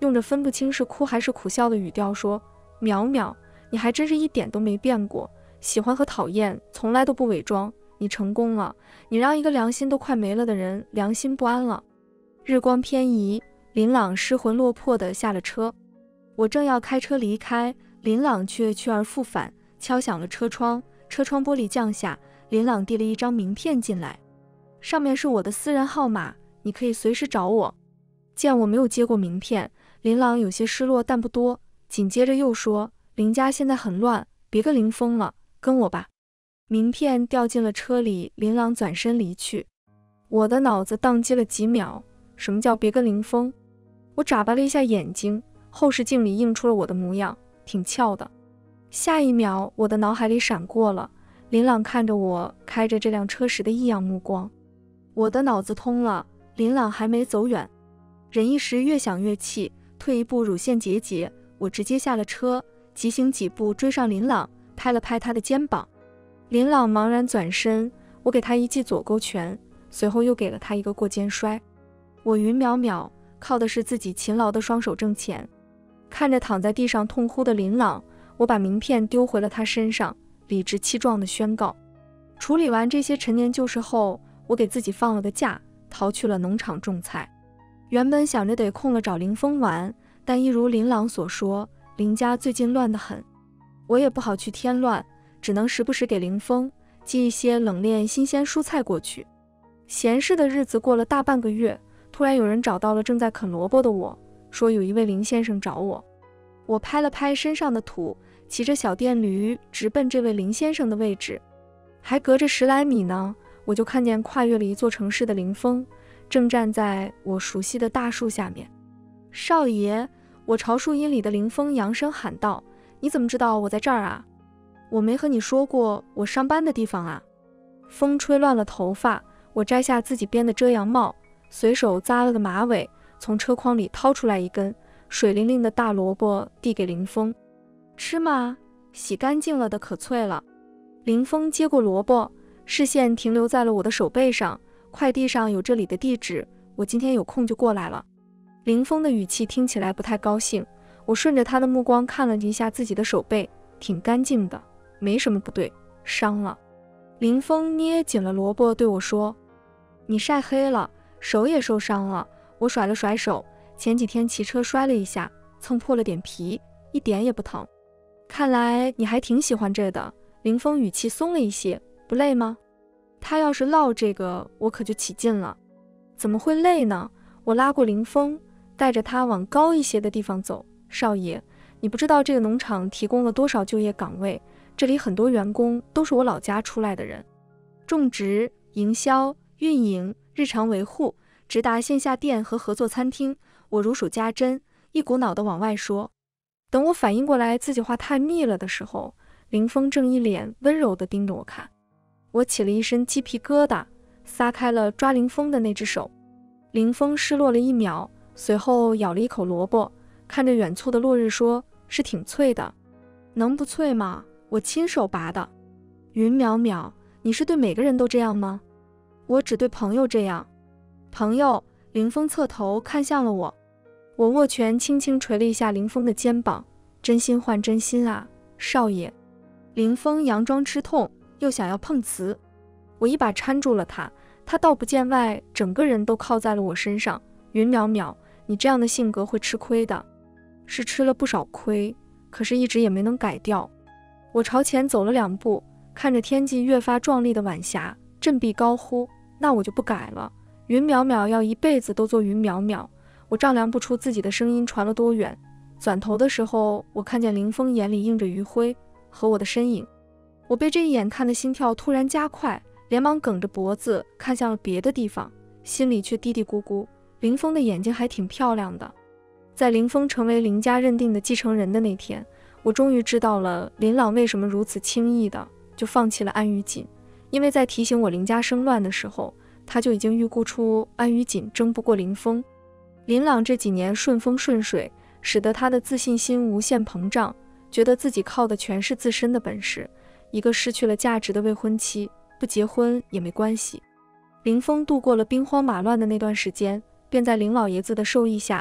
用着分不清是哭还是苦笑的语调说：“淼淼，你还真是一点都没变过，喜欢和讨厌从来都不伪装，你成功了，你让一个良心都快没了的人良心不安了。”日光偏移，林朗失魂落魄地下了车。我正要开车离开，林朗却去而复返，敲响了车窗，车窗玻璃降下，林朗递了一张名片进来，上面是我的私人号码，你可以随时找我。见我没有接过名片，林朗有些失落，但不多，紧接着又说：“林家现在很乱，别跟林峰了，跟我吧。”名片掉进了车里，林朗转身离去。我的脑子宕机了几秒，什么叫别跟林峰？我眨巴了一下眼睛，后视镜里映出了我的模样，挺俏的。下一秒，我的脑海里闪过了林朗看着我开着这辆车时的异样目光。我的脑子通了，林朗还没走远。忍一时越想越气，退一步乳腺结节，我直接下了车，急行几步追上林朗，拍了拍他的肩膀。林朗茫然转身，我给他一记左勾拳，随后又给了他一个过肩摔。我云淼淼，靠的是自己勤劳的双手挣钱。看着躺在地上痛哭的林朗，我把名片丢回了他身上，理直气壮地宣告。处理完这些陈年旧事后，我给自己放了个假，逃去了农场种菜。原本想着得空了找林峰玩，但一如林朗所说，林家最近乱得很，我也不好去添乱，只能时不时给林峰寄一些冷链新鲜蔬菜过去。闲适的日子过了大半个月，突然有人找到了正在啃萝卜的我，说有一位林先生找我。我拍了拍身上的土，骑着小电驴直奔这位林先生的位置。还隔着10来米呢，我就看见跨越了一座城市的林峰正站在我熟悉的大树下面。少爷，我朝树荫里的林峰扬声喊道，你怎么知道我在这儿啊？我没和你说过我上班的地方啊。风吹乱了头发，我摘下自己编的遮阳帽，随手扎了个马尾，从车筐里掏出来一根水灵灵的大萝卜递给林峰。吃吗？洗干净了的，可脆了。林峰接过萝卜，视线停留在了我的手背上，快递上有这里的地址，我今天有空就过来了。林峰的语气听起来不太高兴，我顺着他的目光看了一下自己的手背，挺干净的，没什么不对，伤了。林峰捏紧了萝卜对我说，你晒黑了，手也受伤了。我甩了甩手，前几天骑车摔了一下，蹭破了点皮，一点也不疼。看来你还挺喜欢这的。林峰语气松了一些，不累吗？他要是唠这个，我可就起劲了。怎么会累呢？我拉过林峰，带着他往高一些的地方走。少爷，你不知道这个农场提供了多少就业岗位，这里很多员工都是我老家出来的人，种植、营销、运营、日常维护，直达线下店和合作餐厅。我如数家珍，一股脑地往外说。等我反应过来自己话太密了的时候，林峰正一脸温柔地盯着我看。我起了一身鸡皮疙瘩，撒开了抓林峰的那只手。林峰失落了1秒，随后咬了一口萝卜，看着远处的落日说，是挺脆的。能不脆吗？我亲手拔的。云淼淼，你是对每个人都这样吗？我只对朋友这样。朋友？林峰侧头看向了我，我握拳轻轻捶了一下林峰的肩膀，真心换真心啊，少爷。林峰佯装吃痛，又想要碰瓷，我一把搀住了他，他道不见外，整个人都靠在了我身上。云淼淼，你这样的性格会吃亏的。是吃了不少亏，可是一直也没能改掉。我朝前走了2步，看着天际越发壮丽的晚霞，振臂高呼，那我就不改了。云淼淼要一辈子都做云淼淼。我丈量不出自己的声音传了多远，转头的时候，我看见林峰眼里映着余晖和我的身影。我被这一眼看的心跳突然加快，连忙梗着脖子看向了别的地方，心里却嘀嘀咕咕，林峰的眼睛还挺漂亮的。在林峰成为林家认定的继承人的那天，我终于知道了林朗为什么如此轻易的就放弃了安于锦，因为在提醒我林家生乱的时候，他就已经预估出安于锦争不过林峰。林朗这几年顺风顺水，使得他的自信心无限膨胀，觉得自己靠的全是自身的本事，一个失去了价值的未婚妻，不结婚也没关系。林峰度过了兵荒马乱的那段时间，便在林老爷子的授意下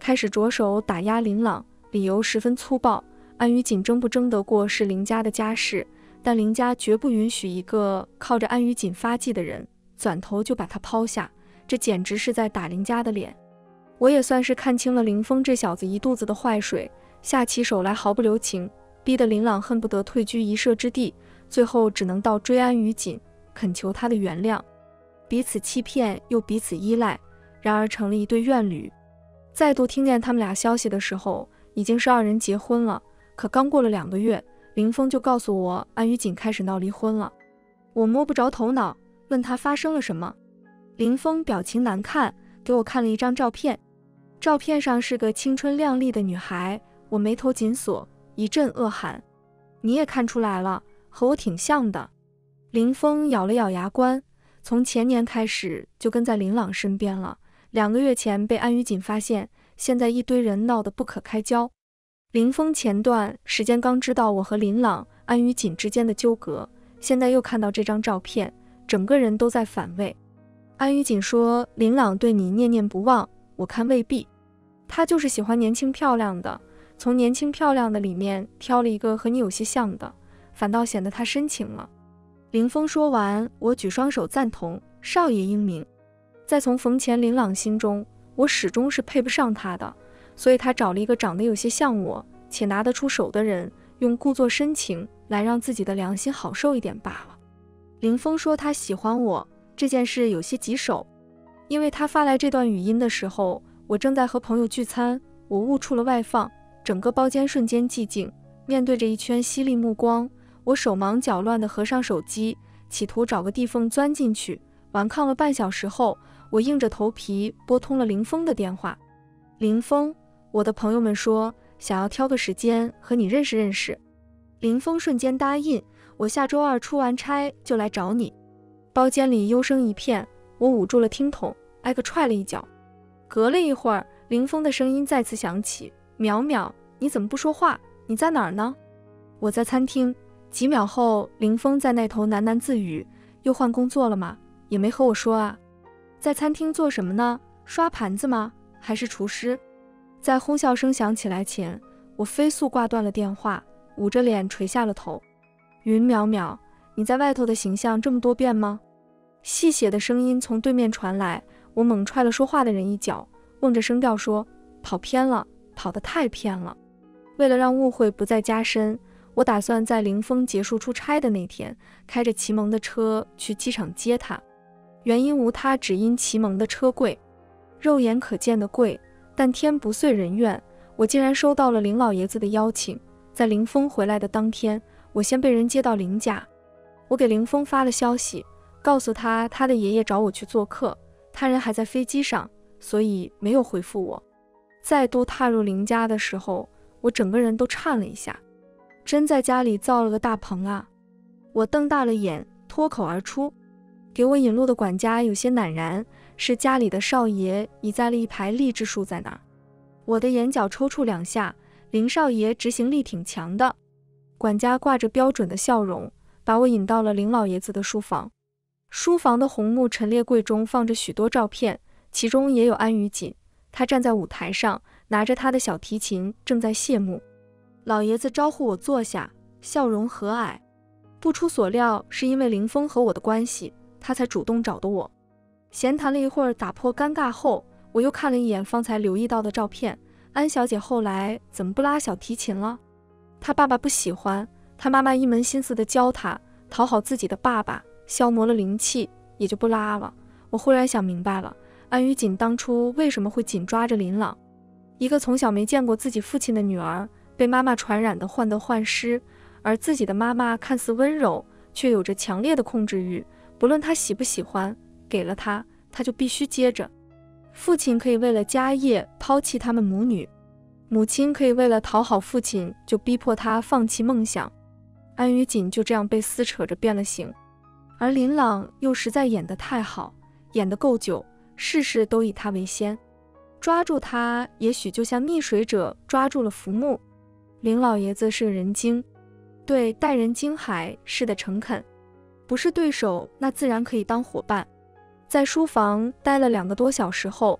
开始着手打压林朗，理由十分粗暴。安于锦争不争得过是林家的家事，但林家绝不允许一个靠着安于锦发迹的人转头就把他抛下，这简直是在打林家的脸。我也算是看清了林峰这小子一肚子的坏水，下起手来毫不留情，逼得林朗恨不得退居一舍之地，最后只能到追安于锦，恳求他的原谅。彼此欺骗又彼此依赖，然而成了一对怨侣。再度听见他们俩消息的时候，已经是二人结婚了。可刚过了2个月，林峰就告诉我安于锦开始闹离婚了。我摸不着头脑，问他发生了什么。林峰表情难看，给我看了一张照片。照片上是个青春靓丽的女孩，我眉头紧锁，一阵恶寒。你也看出来了，和我挺像的。林峰咬了咬牙关，从前年开始就跟在林朗身边了，2个月前被安于锦发现，现在一堆人闹得不可开交。林峰前段时间刚知道我和林朗、安于锦之间的纠葛，现在又看到这张照片，整个人都在反胃。安于锦说林朗对你念念不忘，我看未必，他就是喜欢年轻漂亮的，从年轻漂亮的里面挑了一个和你有些像的，反倒显得他深情了。林峰说完，我举双手赞同，少爷英明。再从冯前林朗心中，我始终是配不上他的，所以他找了一个长得有些像我且拿得出手的人，用故作深情来让自己的良心好受一点罢了。林峰说他喜欢我这件事有些棘手，因为他发来这段语音的时候，我正在和朋友聚餐，我误触了外放，整个包间瞬间寂静，面对着一圈犀利目光，我手忙脚乱地合上手机，企图找个地缝钻进去。顽抗了半小时后，我硬着头皮拨通了林峰的电话。林峰，我的朋友们说想要挑个时间和你认识认识。林峰瞬间答应，我下周2出完差就来找你。包间里幽声一片，我捂住了听筒，挨个踹了一脚。隔了一会儿，林峰的声音再次响起，淼淼，你怎么不说话？你在哪儿呢？我在餐厅。几秒后，林峰在那头喃喃自语，又换工作了吗？也没和我说啊。在餐厅做什么呢？刷盘子吗？还是厨师？在哄笑声响起来前，我飞速挂断了电话，捂着脸垂下了头。云淼淼，你在外头的形象这么多变吗？细写的声音从对面传来，我猛踹了说话的人一脚，瓮着声调说，跑偏了，跑得太偏了。为了让误会不再加深，我打算在林峰结束出差的那天，开着奇蒙的车去机场接他。原因无他，只因奇蒙的车贵，肉眼可见的贵。但天不遂人愿，我竟然收到了林老爷子的邀请。在林峰回来的当天，我先被人接到林家。我给林峰发了消息，告诉他他的爷爷找我去做客，他人还在飞机上，所以没有回复我。再度踏入林家的时候，我整个人都颤了一下。真在家里造了个大棚啊！我瞪大了眼，脱口而出。给我引路的管家有些赧然，是家里的少爷倚在了一排励志树在那儿。我的眼角抽搐2下，林少爷执行力挺强的。管家挂着标准的笑容，把我引到了林老爷子的书房。书房的红木陈列柜中放着许多照片，其中也有安于锦。他站在舞台上，拿着他的小提琴，正在谢幕。老爷子招呼我坐下，笑容和蔼。不出所料，是因为林峰和我的关系，他才主动找的我。闲谈了一会儿，打破尴尬后，我又看了一眼方才留意到的照片。安小姐后来怎么不拉小提琴了？她爸爸不喜欢，她妈妈一门心思地教她，讨好自己的爸爸，消磨了灵气，也就不拉了。我忽然想明白了，安于锦当初为什么会紧抓着林朗，一个从小没见过自己父亲的女儿，被妈妈传染的患得患失，而自己的妈妈看似温柔，却有着强烈的控制欲，不论他喜不喜欢，给了他，他就必须接着。父亲可以为了家业抛弃他们母女，母亲可以为了讨好父亲就逼迫他放弃梦想。安于锦就这样被撕扯着变了形，而林朗又实在演得太好，演得够久，事事都以他为先。抓住他也许就像溺水者抓住了浮木。林老爷子是个人精，对待人精海似的诚恳，不是对手那自然可以当伙伴。在书房待了2个多小时后，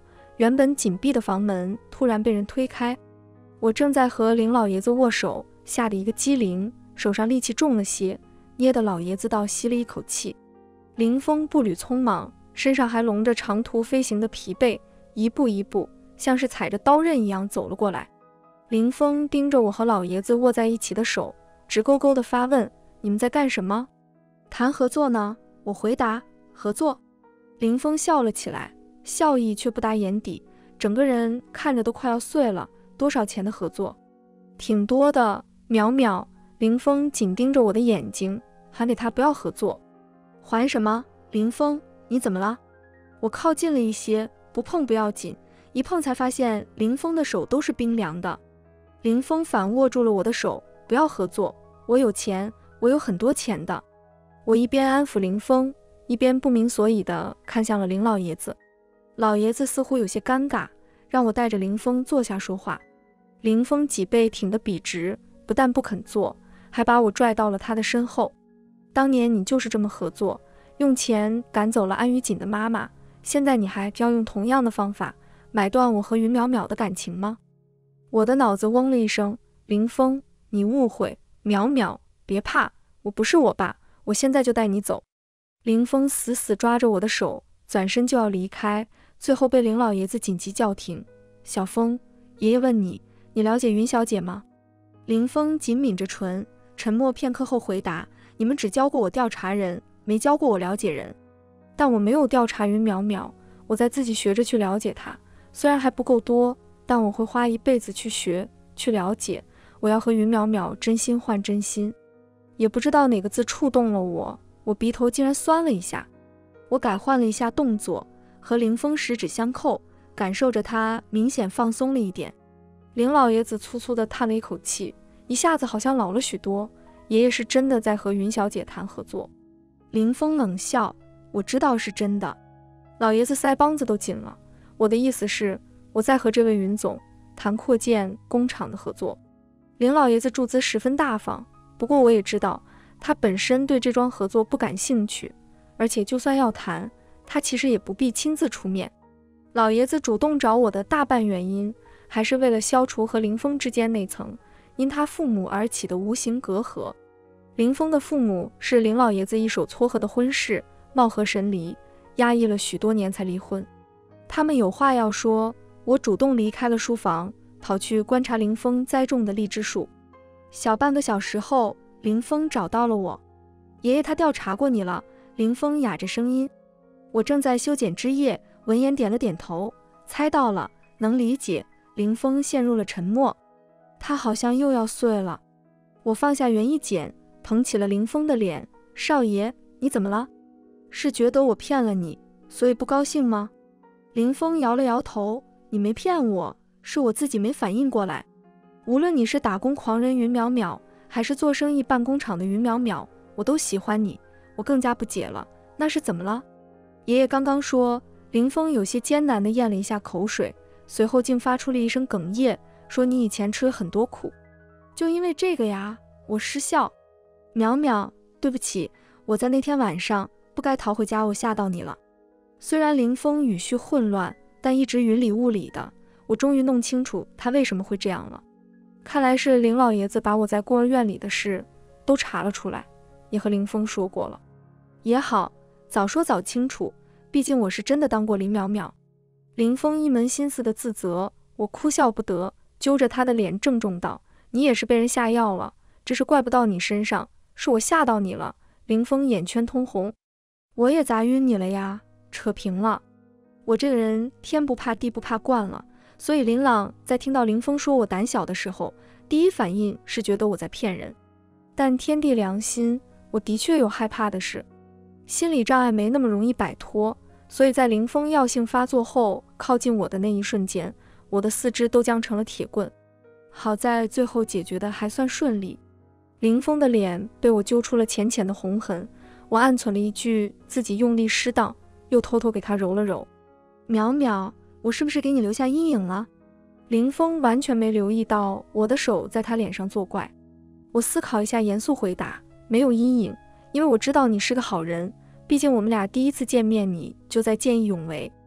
原本紧闭的房门突然被人推开，我正在和林老爷子握手，吓得一个机灵，手上力气重了些，捏得老爷子倒吸了一口气。林峰步履匆忙，身上还笼着长途飞行的疲惫，一步一步像是踩着刀刃一样走了过来。林峰盯着我和老爷子握在一起的手，直勾勾地发问：你们在干什么？谈合作呢，我回答：合作。林峰笑了起来，笑意却不达眼底，整个人看着都快要碎了。多少钱的合作？挺多的，淼淼。林峰紧盯着我的眼睛，喊给他不要合作。还什么？林峰，你怎么了？我靠近了一些，不碰不要紧，一碰才发现林峰的手都是冰凉的。林峰反握住了我的手，不要合作，我有钱，我有很多钱的。我一边安抚林峰，一边不明所以地看向了林老爷子。老爷子似乎有些尴尬，让我带着林峰坐下说话。林峰脊背挺得笔直，不但不肯坐，还把我拽到了他的身后。当年你就是这么合作，用钱赶走了安于锦的妈妈，现在你还要用同样的方法买断我和于淼淼的感情吗？我的脑子嗡了一声，林峰，你误会，淼淼，别怕，我不是我爸，我现在就带你走。林峰死死抓着我的手，转身就要离开，最后被林老爷子紧急叫停。小峰，爷爷问你，你了解云小姐吗？林峰紧抿着唇，沉默片刻后回答，你们只教过我调查人，没教过我了解人。但我没有调查云淼淼，我在自己学着去了解她，虽然还不够多，但我会花一辈子去学，去了解。我要和云淼淼真心换真心。也不知道哪个字触动了我，我鼻头竟然酸了一下。我改换了一下动作，和林峰十指相扣，感受着他明显放松了一点。林老爷子粗粗地叹了一口气，一下子好像老了许多。爷爷是真的在和云小姐谈合作。林峰冷笑，我知道是真的。老爷子腮帮子都紧了。我的意思是，我在和这位云总谈扩建工厂的合作。林老爷子注资十分大方，不过我也知道他本身对这桩合作不感兴趣，而且就算要谈，他其实也不必亲自出面。老爷子主动找我的大半原因，还是为了消除和林峰之间那层因他父母而起的无形隔阂。林峰的父母是林老爷子一手撮合的婚事，貌合神离，压抑了许多年才离婚。他们有话要说，我主动离开了书房，跑去观察林峰栽种的荔枝树。小半个小时后，林峰找到了我。爷爷他调查过你了。林峰哑着声音。我正在修剪枝叶，闻言点了点头，猜到了，能理解。林峰陷入了沉默，他好像又要碎了。我放下园艺剪，捧起了林峰的脸，少爷，你怎么了？是觉得我骗了你，所以不高兴吗？林峰摇了摇头，你没骗我，是我自己没反应过来。无论你是打工狂人云淼淼，还是做生意办工厂的云淼淼，我都喜欢你。我更加不解了，那是怎么了？爷爷刚刚说。林峰有些艰难地咽了一下口水，随后竟发出了一声哽咽，说你以前吃了很多苦，就因为这个呀。我失笑，淼淼，对不起，我在那天晚上不该逃回家，我吓到你了。虽然林峰语序混乱，但一直云里雾里的，我终于弄清楚他为什么会这样了。看来是林老爷子把我在孤儿院里的事都查了出来，也和林峰说过了。也好，早说早清楚，毕竟我是真的当过林淼淼。林峰一门心思的自责，我哭笑不得，揪着他的脸郑重道，你也是被人下药了，这事怪不到你身上，是我吓到你了。林峰眼圈通红，我也砸晕你了呀，扯平了。我这个人天不怕地不怕惯了，所以林朗在听到林峰说我胆小的时候，第一反应是觉得我在骗人。但天地良心，我的确有害怕的事，心理障碍没那么容易摆脱，所以在林峰药性发作后靠近我的那一瞬间，我的四肢都僵成了铁棍。好在最后解决的还算顺利。林峰的脸被我揪出了浅浅的红痕，我暗忖了一句自己用力失当，又偷偷给他揉了揉。淼淼，我是不是给你留下阴影了？林峰完全没留意到我的手在他脸上作怪。我思考一下，严肃回答，没有阴影，因为我知道你是个好人，毕竟我们俩第一次见面你就在见义勇为。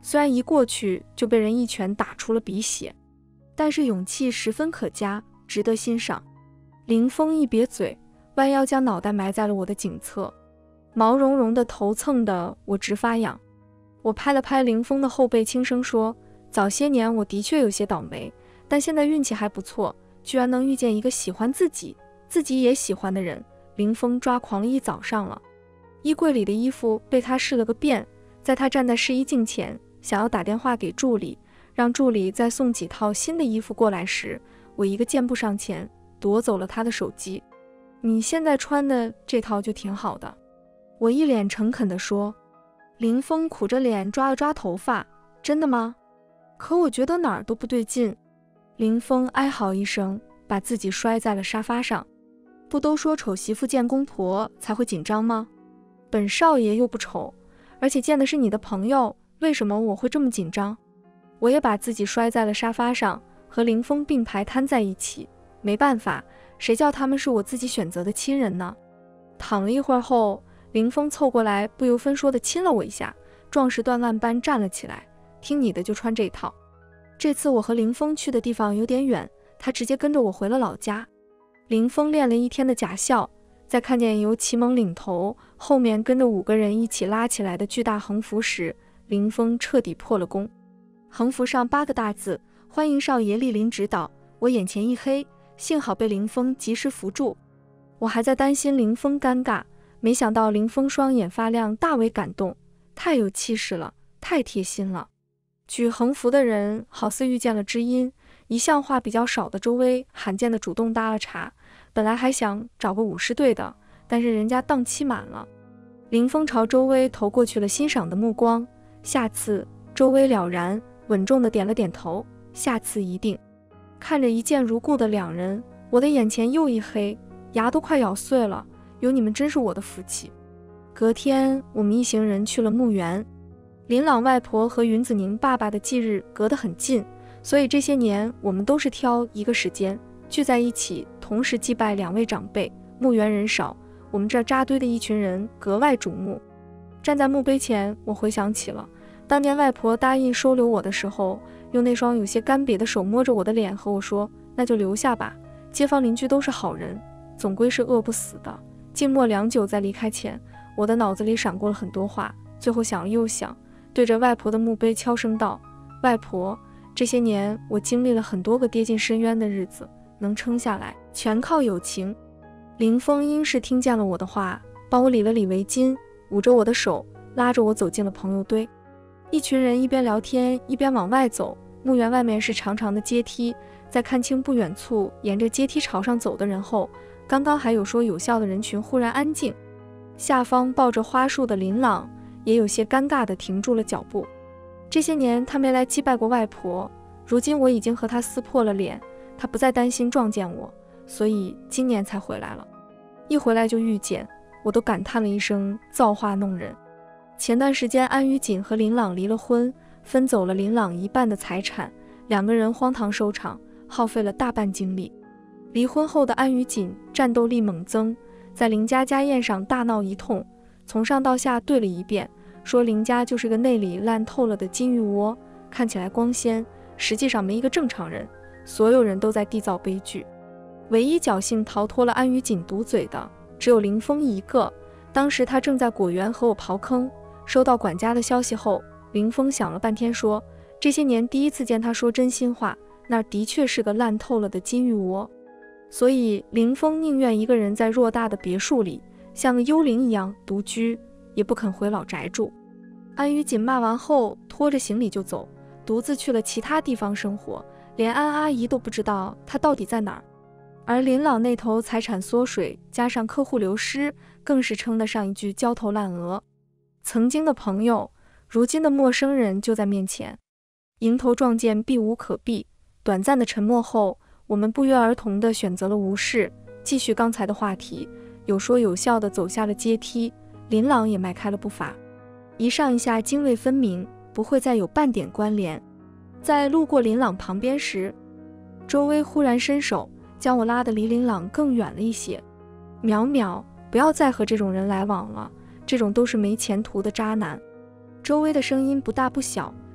虽然一过去就被人一拳打出了鼻血，但是勇气十分可嘉，值得欣赏。林峰一瘪嘴，弯腰将脑袋埋在了我的颈侧，毛茸茸的头蹭得我直发痒。我拍了拍林峰的后背，轻声说，早些年我的确有些倒霉，但现在运气还不错，居然能遇见一个喜欢自己也喜欢的人。林峰抓狂了一早上了，衣柜里的衣服被他试了个遍，在他站在试衣镜前想要打电话给助理，让助理再送几套新的衣服过来时，我一个箭步上前夺走了他的手机。你现在穿的这套就挺好的，我一脸诚恳地说。林峰苦着脸抓了抓头发，真的吗？可我觉得哪儿都不对劲。林峰哀嚎一声，把自己摔在了沙发上。不都说丑媳妇见公婆才会紧张吗？本少爷又不丑，而且见的是你的朋友，为什么我会这么紧张？我也把自己摔在了沙发上，和林峰并排摊在一起。没办法，谁叫他们是我自己选择的亲人呢？躺了一会儿后，林峰凑过来，不由分说地亲了我一下，壮士断腕般站了起来，听你的，就穿这套。这次我和林峰去的地方有点远，他直接跟着我回了老家。林峰练了一天的假笑，在看见由齐猛领头，后面跟着5个人一起拉起来的巨大横幅时，林峰彻底破了功。横幅上8个大字，欢迎少爷莅临指导。我眼前一黑，幸好被林峰及时扶住。我还在担心林峰尴尬，没想到林峰双眼发亮，大为感动，太有气势了，太贴心了。举横幅的人好似遇见了知音，一向话比较少的周薇罕见的主动搭了茬，本来还想找个50对的，但是人家档期满了。林峰朝周薇投过去了欣赏的目光，下次。周薇了然，稳重的点了点头，下次一定。看着一见如故的2人，我的眼前又一黑，牙都快咬碎了，有你们真是我的福气。隔天我们一行人去了墓园。林朗外婆和云子宁爸爸的忌日隔得很近，所以这些年我们都是挑一个时间聚在一起，同时祭拜2位长辈。墓园人少，我们这扎堆的一群人格外瞩目。站在墓碑前，我回想起了当年外婆答应收留我的时候，用那双有些干瘪的手摸着我的脸和我说，那就留下吧，街坊邻居都是好人，总归是饿不死的。静默良久，在离开前，我的脑子里闪过了很多话，最后想了又想，对着外婆的墓碑悄声道，外婆，这些年我经历了很多个跌进深渊的日子，能撑下来全靠友情。林峰因是听见了我的话，帮我理了理围巾，捂着我的手，拉着我走进了朋友堆。一群人一边聊天一边往外走，墓园外面是长长的阶梯，在看清不远处沿着阶梯朝上走的人后，刚刚还有说有笑的人群忽然安静。下方抱着花束的林朗也有些尴尬地停住了脚步。这些年他没来祭拜过外婆，如今我已经和他撕破了脸，他不再担心撞见我，所以今年才回来了。一回来就遇见，我都感叹了一声造化弄人。前段时间安于锦和林朗离了婚，分走了林朗一半的财产，2个人荒唐收场，耗费了大半精力。离婚后的安于锦战斗力猛增，在林家家宴上大闹一通，从上到下对了一遍，说林家就是个内里烂透了的金玉窝，看起来光鲜，实际上没一个正常人，所有人都在缔造悲剧。唯一侥幸逃脱了安于锦毒嘴的只有林峰一个，当时他正在果园和我刨坑。收到管家的消息后，林峰想了半天说，这些年第一次见他说真心话，那的确是个烂透了的金玉窝。所以林峰宁愿一个人在偌大的别墅里像个幽灵一样独居，也不肯回老宅住。安于锦骂完后拖着行李就走，独自去了其他地方生活，连安阿姨都不知道他到底在哪儿。而林老那头财产缩水加上客户流失，更是称得上一句焦头烂额。曾经的朋友，如今的陌生人就在面前，迎头撞见，避无可避。短暂的沉默后，我们不约而同地选择了无视，继续刚才的话题，有说有笑地走下了阶梯。林朗也迈开了步伐，一上一下泾渭分明，不会再有半点关联。在路过林朗旁边时，周薇忽然伸手将我拉得离林朗更远了一些。淼淼，不要再和这种人来往了，这种都是没前途的渣男。周薇的声音不大不小，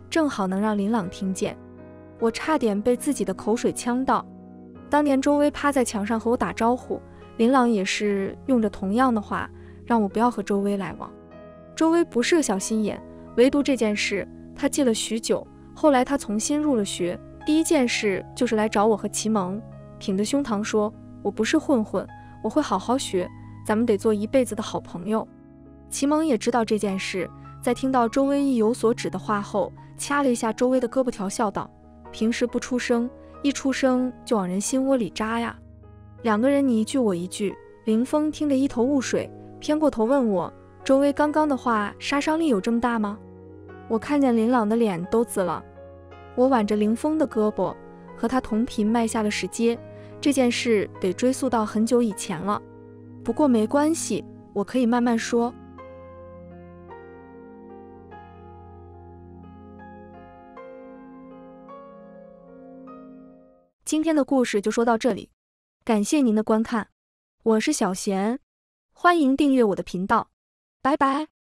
正好能让林朗听见。我差点被自己的口水呛到。当年周薇趴在墙上和我打招呼，林朗也是用着同样的话，让我不要和周薇来往。周薇不是个小心眼，唯独这件事他记了许久。后来他重新入了学，第一件事就是来找我和齐萌，挺着胸膛说，我不是混混，我会好好学，咱们得做一辈子的好朋友。齐萌也知道这件事，在听到周薇意有所指的话后，掐了一下周薇的胳膊条，笑道，平时不出声，一出声就往人心窝里扎呀。两个人你一句我一句，林峰听得一头雾水，偏过头问我，周薇刚刚的话杀伤力有这么大吗？我看见林朗的脸都紫了。我挽着林峰的胳膊，和他同频迈下了石阶。这件事得追溯到很久以前了，不过没关系，我可以慢慢说。今天的故事就说到这里，感谢您的观看，我是小贤，欢迎订阅我的频道，拜拜。